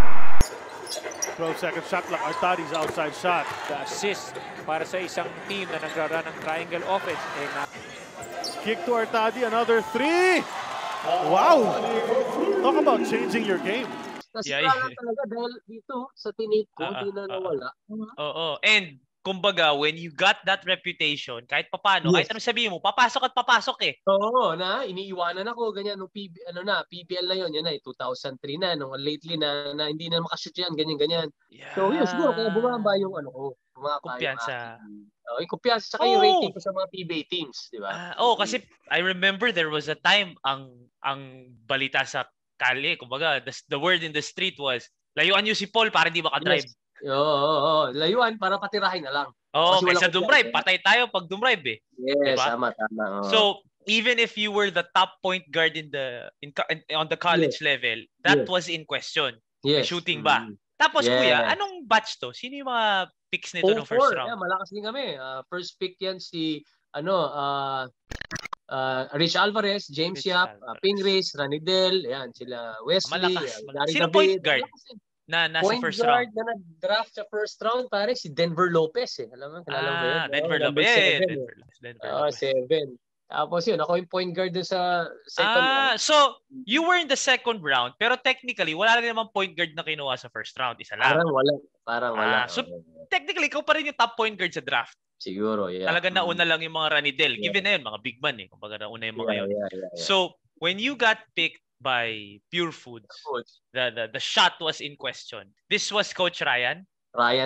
12-second shot clock. Artadi's outside shot. The assist para sa isang team na nagrarun ng triangle offense. Kick to Artadi. Another 3. Wow. Talk about changing your game. Nasira lang talaga dahil dito sa tinip ko, hindi na nawala. Oo. And kumbaga, when you got that reputation, kahit papano, Yes. kahit anong sabihin mo, papasok at papasok eh. Oo, iniiwanan ako, ganyan, nung PBL na yun, yan na, 2003 na, nung lately na hindi na makashoot yan, ganyan. Yeah. So yun, siguro, kaya bumaba yung ano ko, kumpiyansa. Yung kumpiyansa, saka yung rating ko sa mga PBA teams, di ba? Kasi I remember there was a time, ang balita sa kalye, kumbaga, the word in the street was, layuan niyo si Paul para di makadrive. Yes. Oo, layuan para patirahin na lang. Oo, kaysa dumrive, patay tayo pag dumrive eh. Yes, diba? tama. So, even if you were the top point guard on the college level, that was in question. Yes. Shooting ba? Tapos kuya, anong batch to? Sino yung mga picks nito ng first round? Yeah, malakas din kami. First pick yan si Rich Alvarez, James Yap, Pingris, Ranidel, yan sila Wesley, Malakas. Sino point guard? Nasa point first guard round. na nag-draft sa first round, pare, si Denver Lopez eh. Alam mo, kilala mo yun? Denver Lopez. Denver Lopez. 7. Tapos yun, ako yung point guard dun sa second round. So, you were in the second round, pero technically, wala rin naman point guard na kinuha sa first round. Isa lang. Parang wala. So, technically, ikaw pa rin yung top point guard sa draft. Siguro, yeah. Talaga nauna lang yung mga Ranidel. Given na yun, mga big man eh. Kumbaga nauna yung mga yun. Yeah. So, when you got picked by Pure Foods, the shot was in question. This was Coach Ryan? Ryan.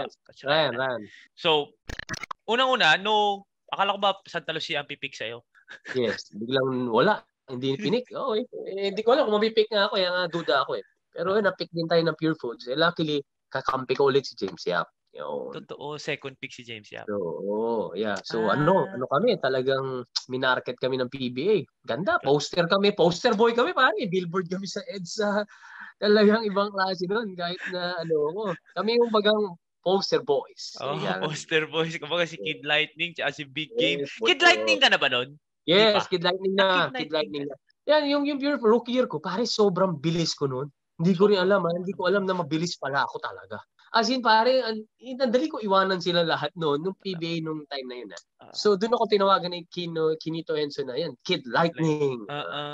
So, unang-una, akala ko ba Santa Lucia ang pipick sa'yo? Yes, biglang wala. Hindi pinik. Hindi ko alam kung mapipick nga ako. Kaya nga duda ako eh. Pero na-pick din tayo ng Pure Foods. Luckily, kakampi ko ulit si James Yap. Totoo, second pick si James Yap. So, yeah. So, ano kami, talagang minarket kami ng PBA. Ganda, poster kami, poster boy kami, pare. Billboard kami sa EDSA. Talagang ibang klase nun. Kahit na, kami yung bagang poster boys. Poster boys. Kumbaga si Kid Lightning at si Big Game. Kid Lightning ka na ba nun? Yes, Kid Lightning na. Yan, yung pure rookie year ko, pare, sobrang bilis ko nun. Hindi ko rin alam, hindi ko alam na mabilis pala ako talaga. As in, pare, dali ko iwanan sila lahat noon, nung PBA nung time na yun. So, doon ako tinawagan ni Kinito Enzo na yan, Kid Lightning.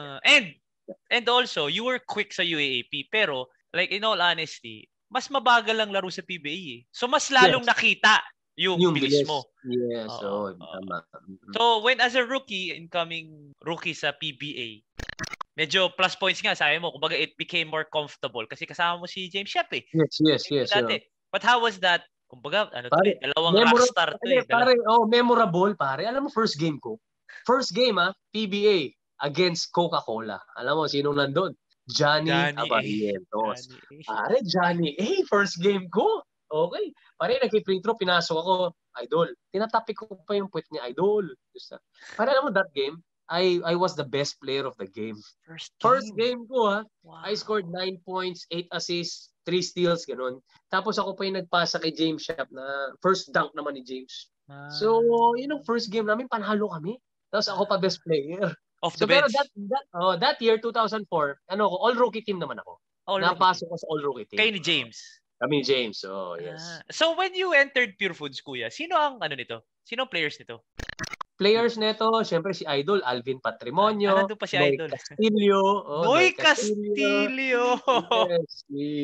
And also, you were quick sa UAAP, pero, like, in all honesty, mas mabagal lang laro sa PBA eh. So, mas lalong nakita yung bilis mo. Yes, tama. So, when as a incoming rookie sa PBA, medyo plus points nga, sabi mo, kumbaga it became more comfortable kasi kasama mo si James Shep eh. Yes. But how was that? Kumbaga, dalawang rockstar to eh. Memorable, pare. Alam mo, first game ko. First game, PBA against Coca-Cola. Alam mo, sinong nandun? Johnny Abarrientos. Pare, Johnny first game ko. Okay. Pare, nag-free throw, pinasok ako. Idol. Tinatapik ko pa yung puwet niya, Idol. Pare, alam mo, that game, I was the best player of the game. First game ko Wow. I scored 9 points, 8 assists, 3 steals, ganun. Tapos ako pa yung nagpasa kay James Shep na first dunk naman ni James. So, yun ang first game namin, panalo kami. Tapos ako pa best player. Off the bench. Pero that year, 2004, all-rookie team naman ako. Napasok ko sa all-rookie team. Kayo ni James? Kami ni James, yes. So when you entered Pure Foods, kuya, sino ang nito? Sino players nito? Players nito, syempre si Idol, Alvin Patrimonio. Nandun pa si Idol. Castillo. Noy Castillo! Yes,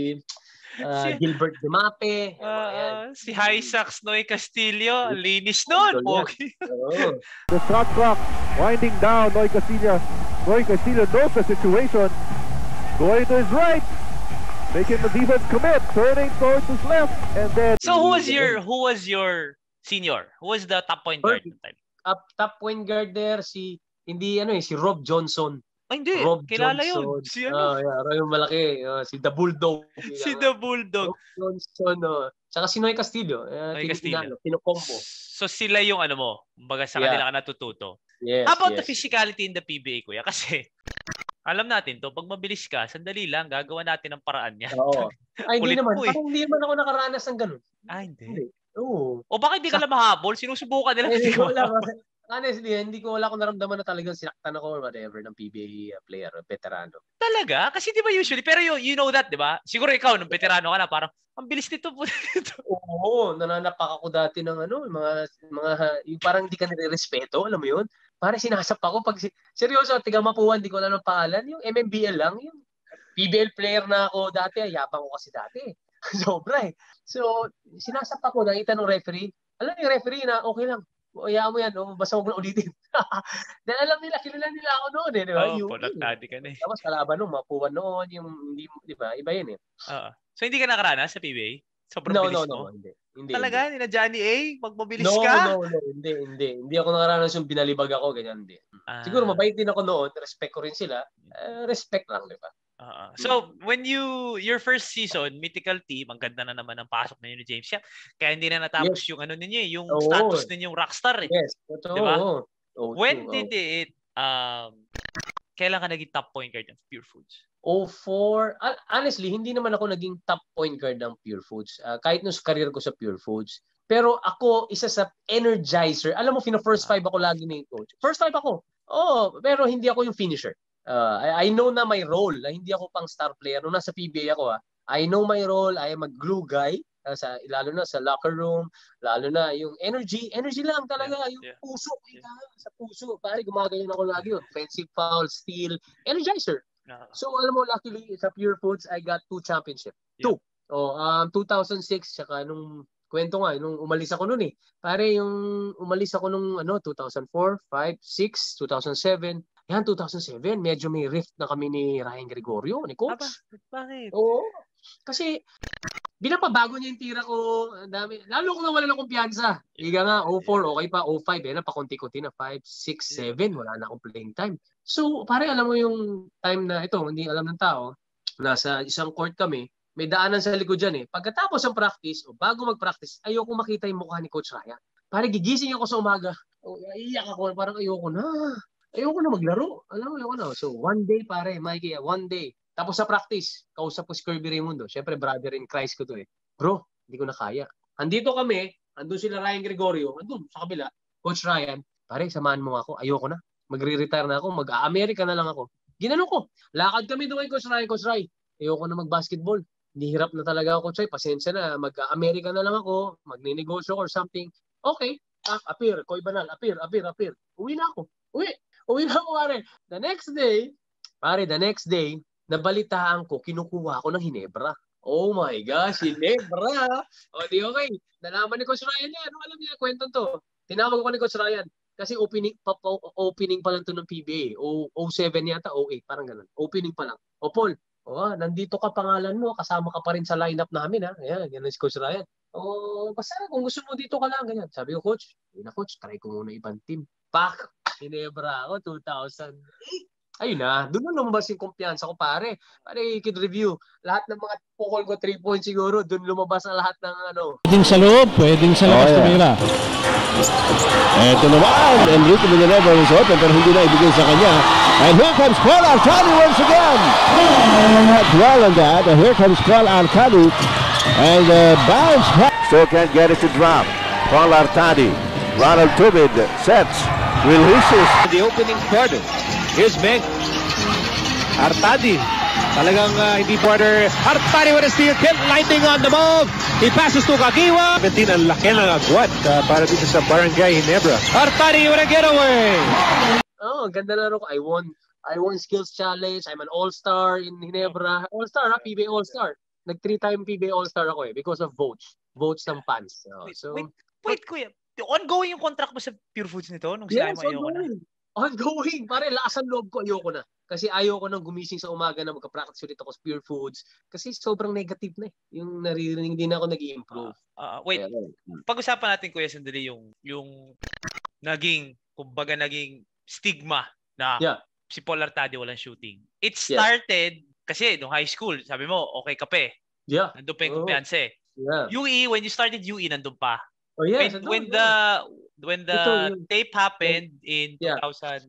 Gilbert Demape. Si Hisax Noy Castillo. Linis nun. Okay. The shot clock winding down. Noy Castillo knows the situation. Going to his right. Making the defense commit. Turning towards his left. And then... So who was your senior? Who was the top point guard at the time? Top point guard there, si Rob Johnson. Ay, hindi. Rob Kilala Johnson. yun. Si ano? Yung malaki. Si The Bulldog. Si The Bulldog. Rob Johnson. Tsaka si Noy Castillo. Noy Castillo. Pinokombo. So sila yung ano mo. Baga sa kanila ka natututo. Yes, How about the physicality in the PBA, kuya? Kasi alam natin to, pag mabilis ka, sandali lang, gagawa natin ang paraan niya. Oo. Ay, hindi naman. Parang hindi naman ako nakaranas ng ganun. Hindi. Oo. O bakit di ka lang mahabol? Sinusubukan nila. Honestly, wala akong naramdaman na talagang sinaktan ako or whatever ng PBA player, veterano. Talaga? Kasi di ba usually, pero you know that, di ba? Siguro ikaw, nung veterano ka na, parang, ang bilis nito po dito. Oo, nananapak ako dati ng yung parang di ka nire-respeto, alam mo yun? Parang sinasap ako pag, seryoso, tiga-mapuan, di ko alam ng pangalan, yung MMBL lang, yung PBL player na ako dati, yabang ko kasi dati. Sobra eh. So, sinasap ako, nakita ng referee. Alam yung referee na okay lang. Hayaan mo yan, basta huwag na ulitin. Dahil alam nila, kilala nila ako noon eh. Di ba? Pulaktadi ka na eh. Tapos kalaban nung mapuwan noon, yung hindi, di ba? Iba yun eh. So, hindi ka nakaranas sa PBA? Sobrang bilis mo? No, hindi. Talaga? Ni na Johnny A? Magmabilis ka? No, hindi. Hindi ako nakaranas yung binalibag ako, ganyan, hindi. Siguro mabait din ako noon, respect ko rin sila. Respect lang, di ba? So, when your first season, Mythical Team, ang ganda na naman ang pasok ninyo ni James. Kaya hindi na natapos yung ano ninyo, yung status ninyong rockstar eh. Yes, totoo. Diba? When did it, kailan ka naging top point guard ng Pure Foods? Honestly, hindi naman ako naging top point guard ng Pure Foods. Kahit nung career ko sa Pure Foods. Pero ako, isa sa energizer. Alam mo, first five ako lagi ni coach. First five ako. Pero hindi ako yung finisher. I know na my role. Hindi ako pang star player. Nung nasa PBA ako, I know my role. I am a glue guy. Lalo na sa locker room. Lalo na yung energy. Energy lang talaga. Yung puso. Sa puso. Pare, gumagayon ako lagi. Offensive foul, steal. Energizer. So, alam mo, luckily, sa Pure Foods, I got 2 championships. 2. 2006, tsaka nung kwento nga, nung umalis ako nun eh. Pare, yung umalis ako nung 2004, 5, 6, 2007. Yan, 2007, medyo may rift na kami ni Ryan Gregorio, ni coach. Bakit? Oo. Kasi, binapabago niya yung tira ko. Dami. Lalo ko nawala ng kumpiyansa. Higa nga, 04, okay pa, 05, na pakunti-kunti na, 5, 6, 7, wala na akong playing time. So, pare, alam mo yung time na ito, hindi alam ng tao, nasa isang court kami, may daanan sa likod dyan eh. Pagkatapos ng practice, o bago mag-practice, ayoko makita yung mukha ni Coach Ryan. Pare, gigising ako sa umaga. Iiyak ako, parang ayoko na maglaro. Alam mo, ayoko na. So, one day, pare, Mikey, one day. Tapos sa practice, kausap ko si Kirby Raimundo. Siyempre, brother in Christ ko to eh. Bro, hindi ko na kaya. Andito kami, andun sila Ryan Gregorio, andun sa kabila, Coach Ryan, pare, samahan mo ako. Ayoko na. Magre-retire na ako. Mag-America na lang ako. Ginano ko. Lakad kami doon kay Coach Ryan. Coach Ryan, ayoko na mag-basketball. Nihirap na talaga ako, Coach Ryan. Pasensya na. Mag-America na lang ako. Magninegosyo or something. Okay. Appear. Koy Banal. Appear. Uwi na ako. Uwi na ako, pare. The next day, nabalitaan ko, kinukuha ako ng Hinebra. Oh my gosh, Hinebra. Di okay. Nalaman ni Coach Ryan yan. Ano alam niya, kwento to. Tinawag ko ni Coach Ryan. Kasi opening pa lang to ng PBA. 07 yata, 08, parang ganun. Opening pa lang. Paul, nandito ka, pangalan mo, kasama ka pa rin sa lineup namin, ha? Ayan, ganun si Coach Ryan. Basta kung gusto mo dito ka lang, ganyan. Sabi ko, Coach, Coach, try ko muna ibang team. Hinebra ako, 2008. Ayun na, doon na lumabas yung kumpiyansa ko, pare. Pare, you can review. Lahat ng mga pukol ko, 3 points siguro, doon lumabas na lahat ng Pwedeng sa loob, pwedeng sa labas tumira. Ito naman, Enrique Villanueva is open pero hindi na ibigay sa kanya. And here comes Paul Arcadi once again. Well on that, and here comes Paul Arcadi. And bounce. Still can't get it to drop. Paul Arcadi. Ronald Tubid sets. Releases. The opening quarter. Here's Meg. Artadi. Talagang hindi border. Artadi with a steal kick. Lighting on the move. He passes to Kagiwa. 17 ang laki ng agwat para dito sa Barangay Ginebra. Artadi with a getaway. Oh, ganda laro ko. I won skills challenge. I'm an all-star in Ginebra. All-star, ha? PBA all-star. Nag 3-time PBA all-star ako because of votes. Votes ng fans. Wait, kuya. Ongoing yung contract mo sa Pure Foods nito? Nung sinabi mo ayoko na? Ongoing. Pare, lakas ang loob ko. Ayoko na. Kasi ayoko nang gumising sa umaga na magka-practice ulit ako sa Pure Foods. Kasi sobrang negative na eh. Yung naririnig, hindi na ako nag-i-improve. Wait. Pag-usapan natin, kuya, sandali yung naging stigma na si Paul Artadi walang shooting. It started kasi nung high school, sabi mo, okay ka pa eh. Yeah. Nandun pa yung kumpiyansa eh. Yeah. UE, when you started UE, nandun pa. Oh, yes. When the tape happened in 2002.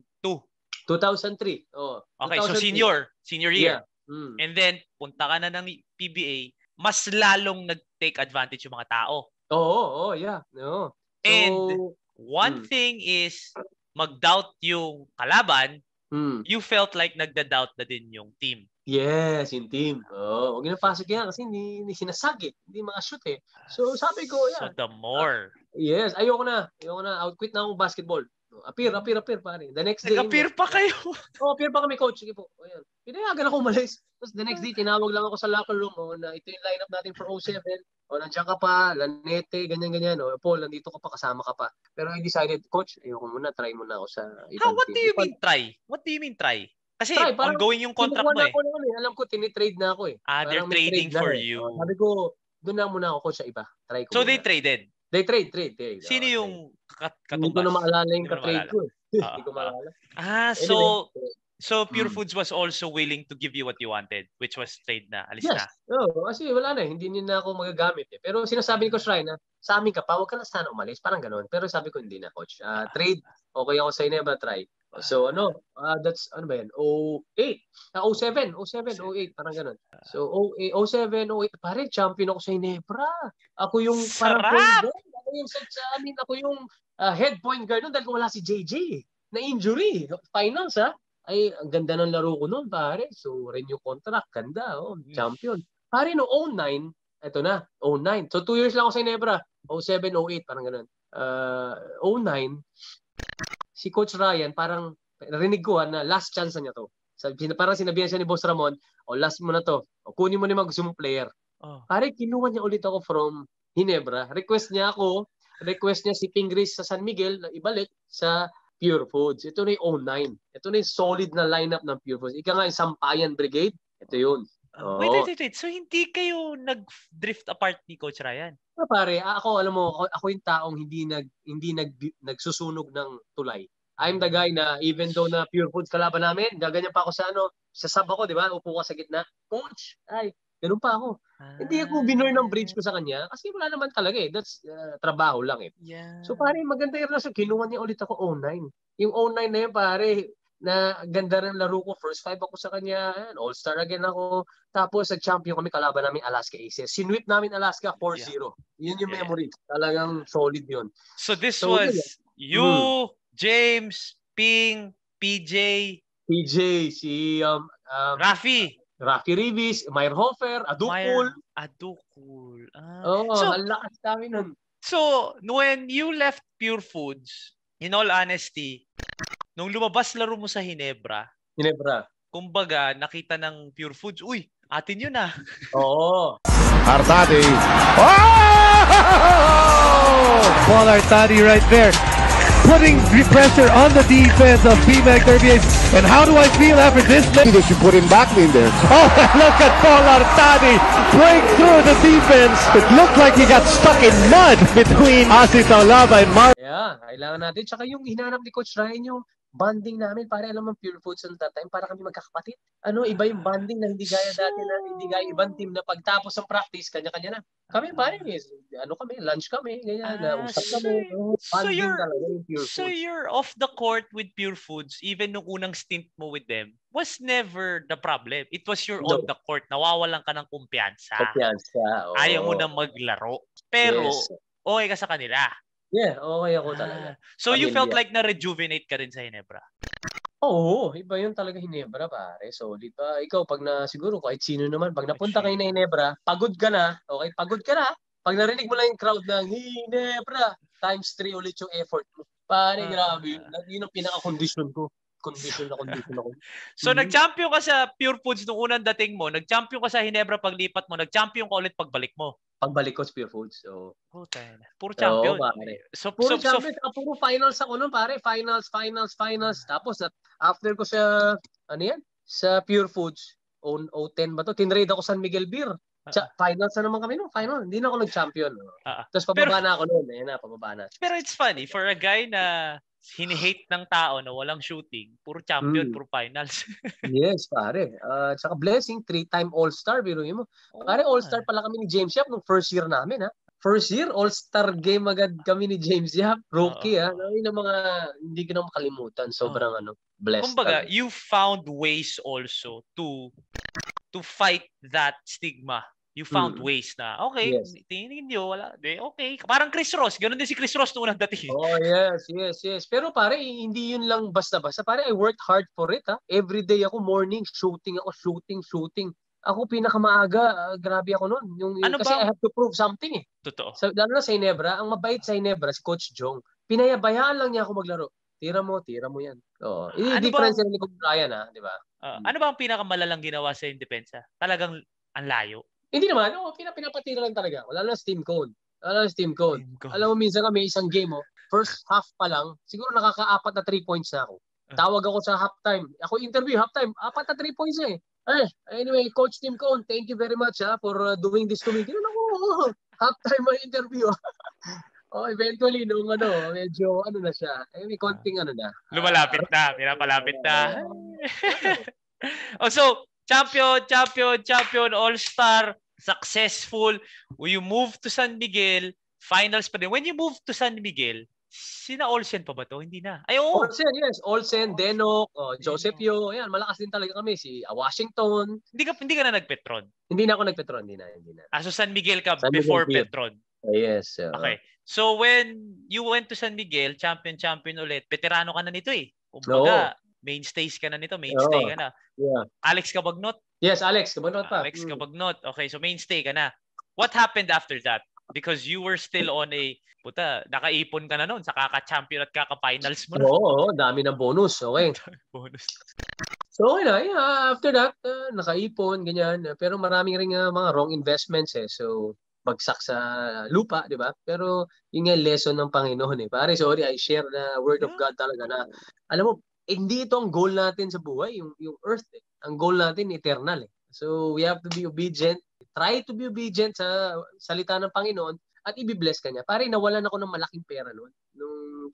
2003. Oh. Okay, 2003. So senior year. Yeah. And then, punta ka na ng PBA, mas lalong nag-take advantage yung mga tao. Yeah. No. And one thing is, mag-doubt yung kalaban, you felt like nagda-doubt na din yung team. Yes, yung team. Huwag napasok yan kasi hindi sinasagit. Hindi makashoot eh. So sabi ko, So the more. Yes, ayoko na. Out-quit na akong basketball. Appear, pare. The next day. Nag-appear pa kayo? Appear pa kami, coach. Sige po. Ayan. Pinayagan ako umalis. Tapos the next day, tinawag lang ako sa locker room na ito yung lineup natin for 07. Nandiyan ka pa, Lanete, ganyan. Paul, nandito ka pa, kasama ka pa. Pero I decided, coach, ayoko muna, try muna ako sa ibang What do you mean try? What do you mean try? Kasi ongoing yung contract mo eh. Alam ko, tinitrade na ako eh. They're trading for you. Sabi ko, doon na muna ako coach sa iba. Try ko so muna. They traded? They trade. Sino yung katumbas? Hindi ko na maalala yung ka-trade ko eh. Hindi ko maalala. So Pure Foods was also willing to give you what you wanted, which was trade na. Alis na. Kasi wala na. Hindi na ako magagamit eh. Pero sinasabi ko, Shrine, na sa amin ka pa, huwag ka na sana umalis. Parang gano'n. Pero sabi ko, hindi na, coach. Trade, okay ako sa Ginebra, try. So that's ano ba yan? 08. 07, 08, parang gano'n. So 07, 08, pare, champion ako sa Ginebra. Ako yung parang point guard. Ako yung head point guard nun dahil wala si JJ na injury. Finals ay ang ganda ng laro ko noon, pare. So renew contract, ganda, champion. Pare no 09, eto na, 09. So 2 years lang ako sa Ginebra. 07, 08, parang gano'n. 09 si Coach Ryan, parang narinig ko na last chance na niya to. Parang sinabihan siya ni Boss Ramon, last mo na to. Kunin mo na yung mga gusto mong player. Pare, kinuha niya ulit ako from Ginebra. Request niya si Pingris sa San Miguel na ibalik sa Pure Foods. Ito na yung 09. Ito na yung solid na lineup ng Pure Foods. Ika nga yung Sampayan Brigade. Ito yun. Wait. So hindi kayo nag-drift apart ni Coach Ryan? Pare, alam mo, ako yung taong hindi nagsusunog ng tulay. I'm the guy na even though na Pure Foods kalaban namin, gaganyan pa ako sa sub ako, di ba? Upo ka sa gitna. Coach, ganun pa ako. Hindi ako binoy ng bridge ko sa kanya kasi wala naman talaga eh. That's trabaho lang eh. Yeah. So pare, maganda yung relasyon. Kinuha niya ulit ako 09. Yung 09 na yun, pare, na ganda rin laro ko. First 5 ako sa kanya. All-star again ako. Tapos nag-champion kami, kalaban namin Alaska Aces. Sinweep namin Alaska 4-0. Yun yung memory. Talagang solid yun. So this was you, James, Ping, PJ, si Rafi Ribis, Meyerhofer, Adukul. So, ang lakas kami nun. So, when you left Pure Foods, in all honesty, nung lumabas laro mo sa Ginebra, kumbaga, nakita ng Pure Foods, uy, atin yun Oo. Artadi. Paul Artadi right there. Putting pressure on the defense of BMAC 38. And how do I feel after this? They should put him back in there. Oh, look at Paul Artadi break through the defense. It looked like he got stuck in mud between Asi Taulava and Mar. Yeah, kailangan natin. Tsaka yung hinanap ni Coach Ryan, yung bonding namin, pare alam mo Pure Foods on that time, para kami magkakapatid. Iba yung bonding na hindi gaya dati na hindi gaya ibang team na pagtapos ng practice, kanya-kanya na. Kami pare, lunch kami, ganyan, usap kami. So you're off the court with Pure Foods, even nung unang stint mo with them, was never the problem. It was your on the court, nawawalan ka ng kumpiyansa. Ayaw mo na maglaro. Pero, okay ka sa kanila. Yeah, okay ako talaga. So you felt like na-rejuvenate ka rin sa Ginebra? Oo, iba yun talaga Ginebra, pare. Solid pa. Ikaw, siguro kahit sino naman, pag napunta kayo na Ginebra, pagod ka na, Pag narinig mo lang yung crowd ng Ginebra, times 3 ulit yung effort mo. Pare, grabe. Yun ang pinaka-condition ko. Condition ako. So, nag-champion ka sa Pure Foods nung unang dating mo. Nag-champion ka sa Ginebra paglipat mo. Nag-champion ka ulit pagbalik mo. Pagbalik ko sa Pure Foods. So, puro champion. Puro champion. Puro finals ako nun, pare. Finals. Tapos, after ko sa, sa Pure Foods, 010 ba to? Tinrade ako San Miguel Beer. Finals na naman kami no? Final. Hindi na ako nag-champion. Tapos pababa na ako noon. Ayun na, pababa na. Pero it's funny, for a guy na hini-hate ng tao na walang shooting, puro champion, puro finals. Yes, pare. Tsaka blessing, 3-time All-Star. Biruin mo. Pare, All-Star pala kami ni James Yap nung first year namin. First year, All-Star game agad kami ni James Yap. Rookie. Yung mga hindi ko na makalimutan. Sobrang blessed. Kumbaga, you found ways also to fight that stigma. You found ways na, okay, tingin nyo, wala, okay. Parang Chris Ross, ganoon din si Chris Ross noong dating. Oh, yes. Pero pare, hindi yun lang basta-basta. Pare, I worked hard for it, Every day ako, morning, shooting. Ako pinakamaaga, grabe ako noon. Kasi I have to prove something Totoo. Lalo na sa Ginebra, ang mabait sa Ginebra, si Coach Jong, pinayabayaan lang niya ako maglaro. Tira mo yan. Oo. Difference ni Coach Ryan, di ba? Ano ba ang pinakamalalang ginawa sa depensa? Talagang ang layo. Hindi naman, pinapatira lang talaga. Wala na steam cone. Alam mo, minsan kami isang game, first half pa lang, siguro nakaka-4 na 3 points na ako. Tawag ako sa halftime. Ako interview, halftime, 4 na 3 points anyway, Coach Tim Cone, thank you very much for doing this to me. Ganun ako, halftime my interview. Eventually, nung medyo na siya. May konting na. Lumalapit na, pinapalapit na. So, champion, all-star, successful. You move to San Miguel, finals pa din. When you move to San Miguel, sina Olsen pa ba to? Hindi na. Ay, oo. Olsen, yes. Olsen, Denok, Joseph Yo. Ayan, malakas din talaga kami. Si Washington. Hindi ka na nag-Petron? Hindi na ako nag-Petron. Hindi na. So San Miguel ka before Petron? Yes. Okay. So when you went to San Miguel, champion ulit, veterano ka na nito Kumbaga, mainstays ka na nito. Mainstay ka na. Yeah. Alex Cabagnot? Yes, Alex Cabagnot pa. Alex Cabagnot. Okay, so mainstay ka na. What happened after that? Because you were still on nakaipon ka na noon sa kaka-champion at kaka-finals mo. Oo, dami ng bonus. Okay. Bonus. So, okay na. After that, nakaipon, ganyan. Pero maraming ring mga wrong investments So, bagsak sa lupa, di ba? Pero yung lesson ng Panginoon Pare, sorry, I share the word of God talaga na, alam mo, hindi ito ang goal natin sa buhay, yung earth. Ang goal natin, eternal. So, we have to be obedient. Try to be obedient sa salita ng Panginoon at i-bless ka niya. Pare, nawalan ako ng malaking pera noon. Noong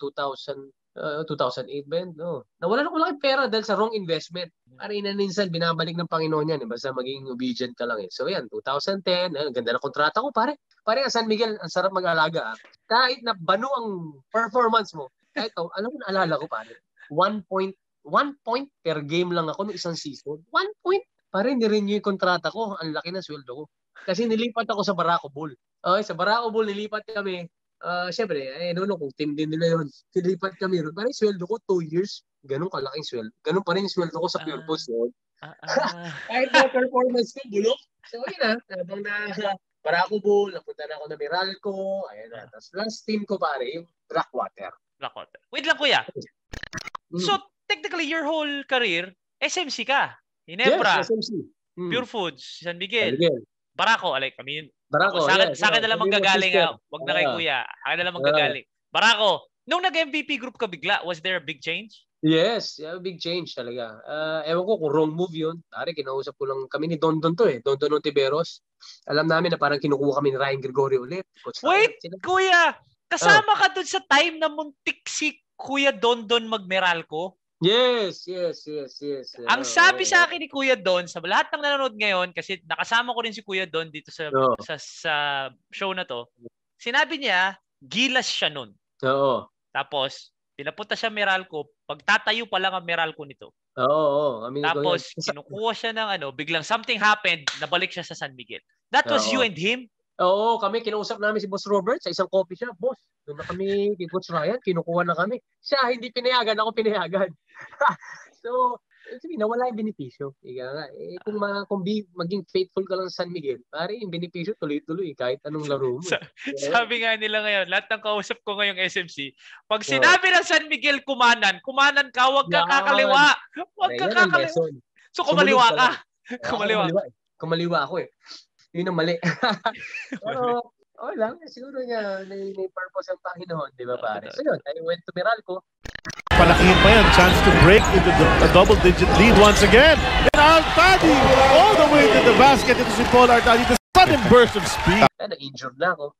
2008 ba yun? No. Nawalan ako ng malaking pera dahil sa wrong investment. Pare, minsan binabalik ng Panginoon yan. Basta maging obedient ka lang. So, yan, 2010. Ganda na kontrata ko, pare. Pare, San Miguel, ang sarap mag-alaga. Kahit na bano ang performance mo, kahit alam mo, naalala ko, pare. 1 point per game lang ako noong isang season. 1 point. Pare, nirenew yung kontrata ko. Ang laki ng sweldo ko. Kasi nilipat ako sa Barako Bull. Okay, sa Barako Bull, nilipat kami. Siyempre, kung team din nila yun. Nilipat kami ron. Parang sweldo ko, 2 years. Ganun kalaking sweldo. Ganun pa rin yung sweldo ko sa Pure Foods noon. Kahit na performance ko, bulok. So, yun habang na Barako Bull, napunta na ako na Meralco. Ayan na. Tapos last team ko, pare, yung Blackwater. Wait lang, kuya. So, technically, your whole career, SMC ka. Ginebra. Yes, SMC. Pure Foods, San Miguel. Barako, Barako, sa akin na lang manggagaling. Wag na kay kuya. Akin na lang manggagaling. Barako, nung nag-MVP group ka bigla, was there a big change? Yes, big change talaga. Ewan ko kung wrong move yun. Pare, kinausap ko lang kami ni Dondon to Dondon Ontiveros. Alam namin na parang kinukuha kami ni Ryan Gregorio ulit. Wait, kuya! Kasama ka dun sa time na muntik si Kuya Dondon mag-Meralco? Yes. Ang sabi sa akin ni Kuya Don, sa lahat ng nanonood ngayon, kasi nakasama ko rin si Kuya Don dito sa show na to, sinabi niya, gilas siya nun. Oo. Tapos, pinapunta siya Meralco, pagtatayo pa lang ang Meralco nito. Oo. Tapos, kinukuha siya ng biglang something happened, nabalik siya sa San Miguel. That was you and him? Oo, kami, kinausap namin si Boss Robert sa isang coffee shop. Boss, doon na kami kay Coach Ryan, kinukuha na kami. Siya, hindi pinayagan, ako pinayagan. So, nawala yung benepisyo. Ika nga, maging faithful ka lang sa San Miguel, pare, yung benepisyo tuloy-tuloy kahit anong laro mo. Sabi nga nila ngayon, lahat ng kausap ko ngayong SMC, pag sinabi ng San Miguel kumanan ka, huwag ka kakaliwa. Huwag ka kakaliwa. So, kumaliwa ka. Kumaliwa ako eh. Yun ang mali. Pero, okay lang. Siguro nga, may purpose ang Panginoon, di ba pare? So yun, I went to Meralco. Palakihin pa yan. Chance to break into a double-digit lead once again. And Artadi all the way to the basket. Ito si Paul Artadi. The sudden burst of speed. Na-injured na ako.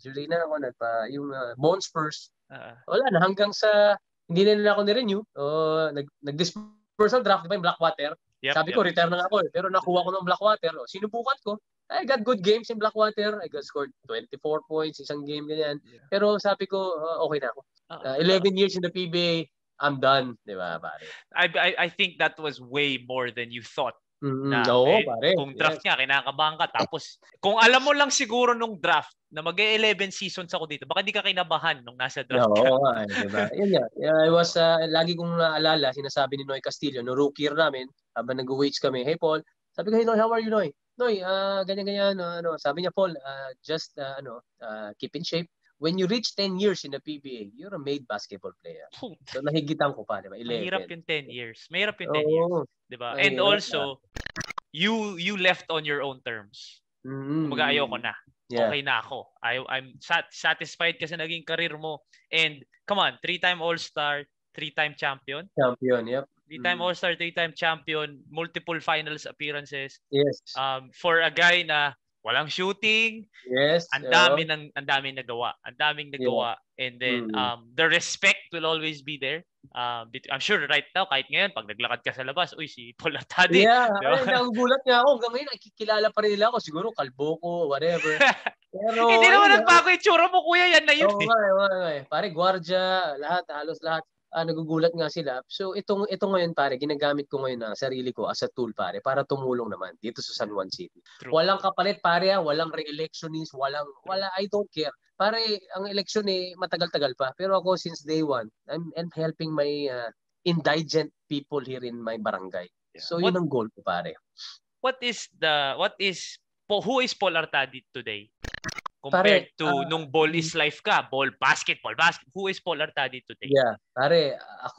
Yung bone spurs. Wala na. Hanggang sa hindi na nila ako ni-renew. Nag-dispersal draft, di ba yung Blackwater? Sabi ko, retire na ako. Pero nakuha ko ng Blackwater. Sinubukan ko. I got good games in Blackwater. I got scored 24 points, isang game, ganyan. Pero sabi ko, okay na ako. 11 years in the PBA, I'm done. Di ba, pare? I think that was way more than you thought. Pare. Kung draft niya, kinakabahan ka. Tapos, kung alam mo lang siguro nung draft na mag-11 seasons ako dito, baka di ka kinabahan nung nasa draft ka. Diba? Yun nga. Lagi kong naalala, sinasabi ni Noy Castillo, no rookie year namin, habang nag-weights kami, hey Paul, sabi ko, hey Noy, how are you Noy? Noy, ganyan-ganyan. Sabi niya, Paul, keep in shape. When you reach 10 years in the PBA, you're a made basketball player. So nahigitan ko pa, di ba? 11. Mahirap yung 10 years. Mahirap yung 10 years. Di ba? And also, you left on your own terms. Kumbaga ayoko na. Okay na ako. I'm satisfied kasi naging career mo. And come on, 3-time All-Star, 3-time champion. Champion, yep. 3-time All-Star, 3-time champion, multiple finals appearances. Yes. For a guy na walang shooting. Yes. Ang daming nagawa. And then the respect will always be there. I'm sure right now, kahit ngayon, pag naglakad ka sa labas, uy, si Paul Artadi. Yeah. Nagugulat nga ako. Hanggang ngayon, nakikilala pa rin nila ako. Siguro, kalbo ko, whatever. Pero, hindi naman nagbago yung tsura mo, kuya. Yan na yun. Pare, gwardiya, halos lahat. Nagugulat nga sila. So, ito ngayon, pare, ginagamit ko ngayon na sarili ko as a tool, pare, para tumulong naman dito sa San Juan City. True. Walang kapalit, pare, walang re-electionist, wala, I don't care. Pare, ang election matagal-tagal pa. Pero ako, since day one, I'm helping my indigent people here in my barangay. Yeah. So, yun ang goal ko, pare. Who is Paul Artadi today? Compared to nung ball is life ka, basketball. Who is Paul Artadi today? Yeah, pare,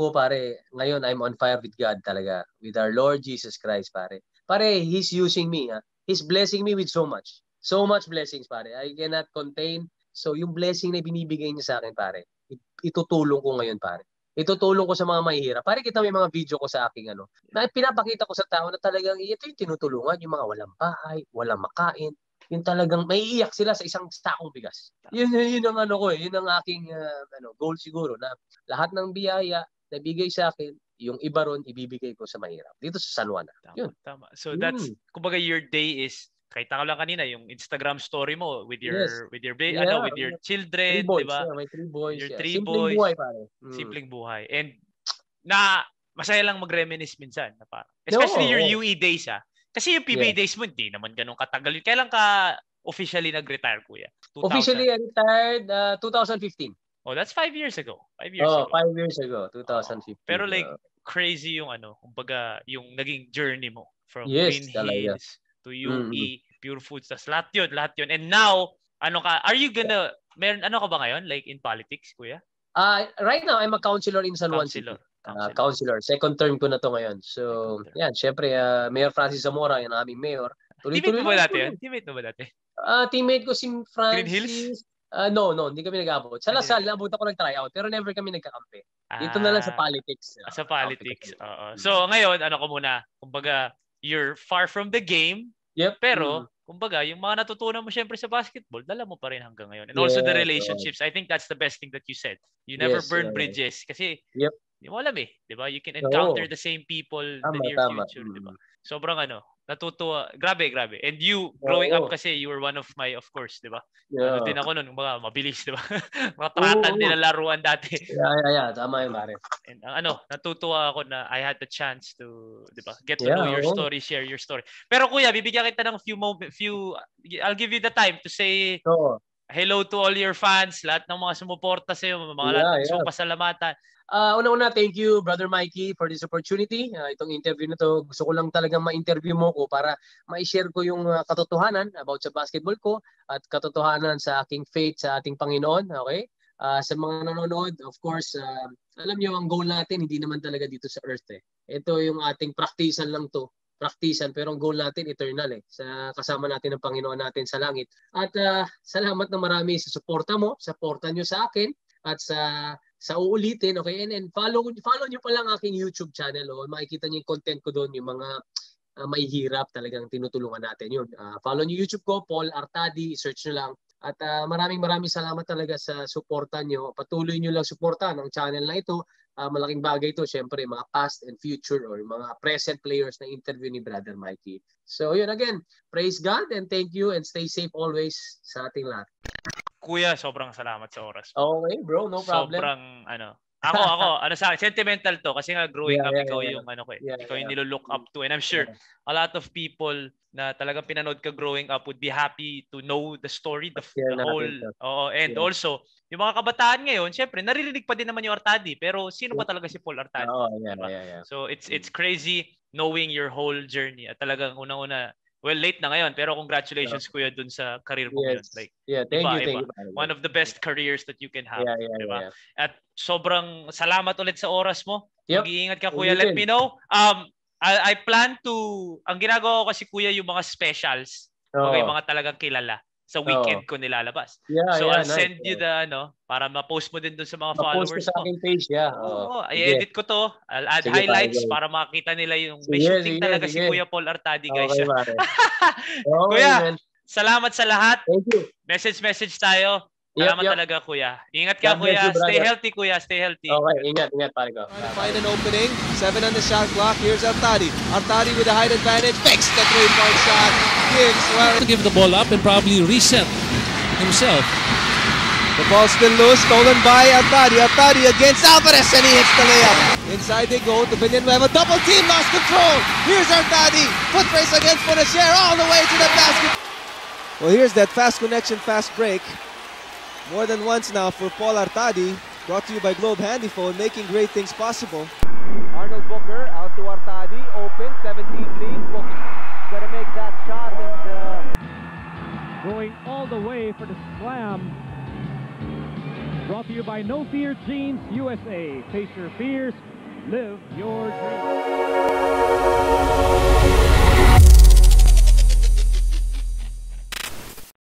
ngayon I'm on fire with God talaga. With our Lord Jesus Christ, pare. Pare, He's using me. He's blessing me with so much. So much blessings, pare. I cannot contain. So, yung blessing na binibigay niya sa akin, pare, itutulong ko ngayon, pare. Itutulong ko sa mga mahihirap. Pare, kita may mga video ko sa aking na pinapakita ko sa tao na talagang ito yung tinutulungan, yung mga walang bahay, walang makain. Yung talagang maiiyak sila sa isang sakong bigas. Yun ang yun ang aking goal siguro na lahat ng biyaya na bigay sa akin, yung iba ron ibibigay ko sa mahirap. Dito sa San Juan. Tama. So that's kumbaga your day is kita ko lang kanina yung Instagram story mo with your with your children, di ba? My 3 boys. Your 3 Simpleng boys. Buhay, pare. Simpleng buhay. And masaya lang mag-reminisce minsan na parang especially your UE days Kasi yung PBA days mo, hindi naman ganun katagal. Kailan ka officially nag-retire, kuya? Officially retired 2015. Oh, that's 5 years ago. 5 years ago, 2015. Pero like, crazy yung kumbaga, yung naging journey mo. From Green Hills to UE, Pure Foods, tas lahat yun. And now, are you gonna, ka ba ngayon? Like in politics, kuya? Right now, I'm a counselor in San Juan City. Counselor. Second term ko na to ngayon. So, yan. Syempre, Mayor Francis Zamora, yung aming mayor. Teammate mo ba dati? Teammate ko si Francis. Green Hills? No. Hindi kami nag-abot. Sa Lasal, nabot ako nag-tryout. Pero never kami nagkakampi. Dito na lang sa politics. Sa politics. So, ngayon, ko muna. Kumbaga, you're far from the game. Yep. Pero, kumbaga, yung mga natutunan mo syempre sa basketball, dala mo pa rin hanggang ngayon. And also the relationships. I think that's the best thing that you said. You never burn bridges. Kasi, hindi mo alam di ba? You can encounter the same people in the near future, di ba? Sobrang natutuwa. Grabe. And you, growing up kasi, you were one of my, of course, di ba? Din ako nun, mga mabilis, di ba? Mga tratan nila laruan dati. Yeah. Tama yun, pare. And natutuwa ako na I had the chance to, di ba? Get to know your story, share your story. Pero kuya, bibigyan kita ng I'll give you the time to say hello to all your fans, lahat ng mga sumuporta sa'yo, mga lahat ng pasalamatan. Una-una, thank you, Brother Mikey, for this opportunity. Itong interview na to, gusto ko lang talagang ma-interview mo ko para ma-share ko yung katotohanan about sa basketball ko at katotohanan sa aking faith sa ating Panginoon. Okay? Sa mga nanonood, of course, alam niyo ang goal natin, hindi naman talaga dito sa earth. Ito yung ating praktisan lang to. Praktisan, pero ang goal natin eternal sa kasama natin ng Panginoon natin sa langit. At salamat na marami sa suporta mo, suporta nyo sa akin at sa uulitin, okay? And follow nyo pa lang aking YouTube channel, makikita nyo yung content ko doon, yung mga may hirap talagang tinutulungan natin yun. Follow nyo YouTube ko, Paul Artadi, search nyo lang. At maraming salamat talaga sa suporta nyo. Patuloy nyo lang suporta ng channel na ito. Malaking bagay ito, syempre, mga past and future or mga present players na interview ni Brother Mikey. So yun, again, praise God and thank you and stay safe always sa ating lahat. Kuya, sobrang salamat sa oras. Okay, bro, no problem. Sobrang, ako, sa sentimental to kasi nga growing up, ikaw yung ikaw yung nilook up to, and I'm sure a lot of people na talagang pinanood ka growing up would be happy to know the story, the whole, and also yung mga kabataan ngayon, syempre naririnig pa din naman yung Artadi, pero sino ba talaga si Paul Artadi? So it's crazy knowing your whole journey at talagang unang-una. Well, late na ngayon, pero congratulations kuya dun sa career mo yun. Like, thank you. One of the best careers that you can have. Diba? At sobrang salamat ulit sa oras mo. Mag-iingat ka kuya. Let me know. I plan to, ang ginagawa ko kasi kuya yung mga specials. Okay, mga talagang kilala. Sa weekend ko nilalabas. So I'll send you the para ma-post mo din dun sa mga followers mo. Sa aking page, I-edit ko to. I'll add highlights para makita nila yung may shooting talaga si Kuya Paul Artadi, guys. Kuya, salamat sa lahat. Thank you. Message tayo. Salamat talaga, Kuya. Ingat ka, Kuya. Stay healthy, Kuya. Stay healthy. Okay, ingat, pare ko. Find an opening. 7 on the shot clock. Here's Artadi. Artadi with a height advantage. Fakes the three-point shot. Gives well. To give the ball up and probably reset himself. The ball's still loose. Stolen by Artadi. Artadi against Alvarez, and he hits the layup. Inside they go to Villanueva. Double team, lost control. Here's Artadi. Foot race against Bonacier all the way to the basket. Well, here's that fast connection, fast break. More than once now for Paul Artadi. Brought to you by Globe Handyphone, making great things possible. Arnold Booker out to Artadi. Open, 17 lead. Booker got to make that shot. And going all the way for the slam. Brought to you by No Fear Jeans USA. Face your fears. Live your dreams.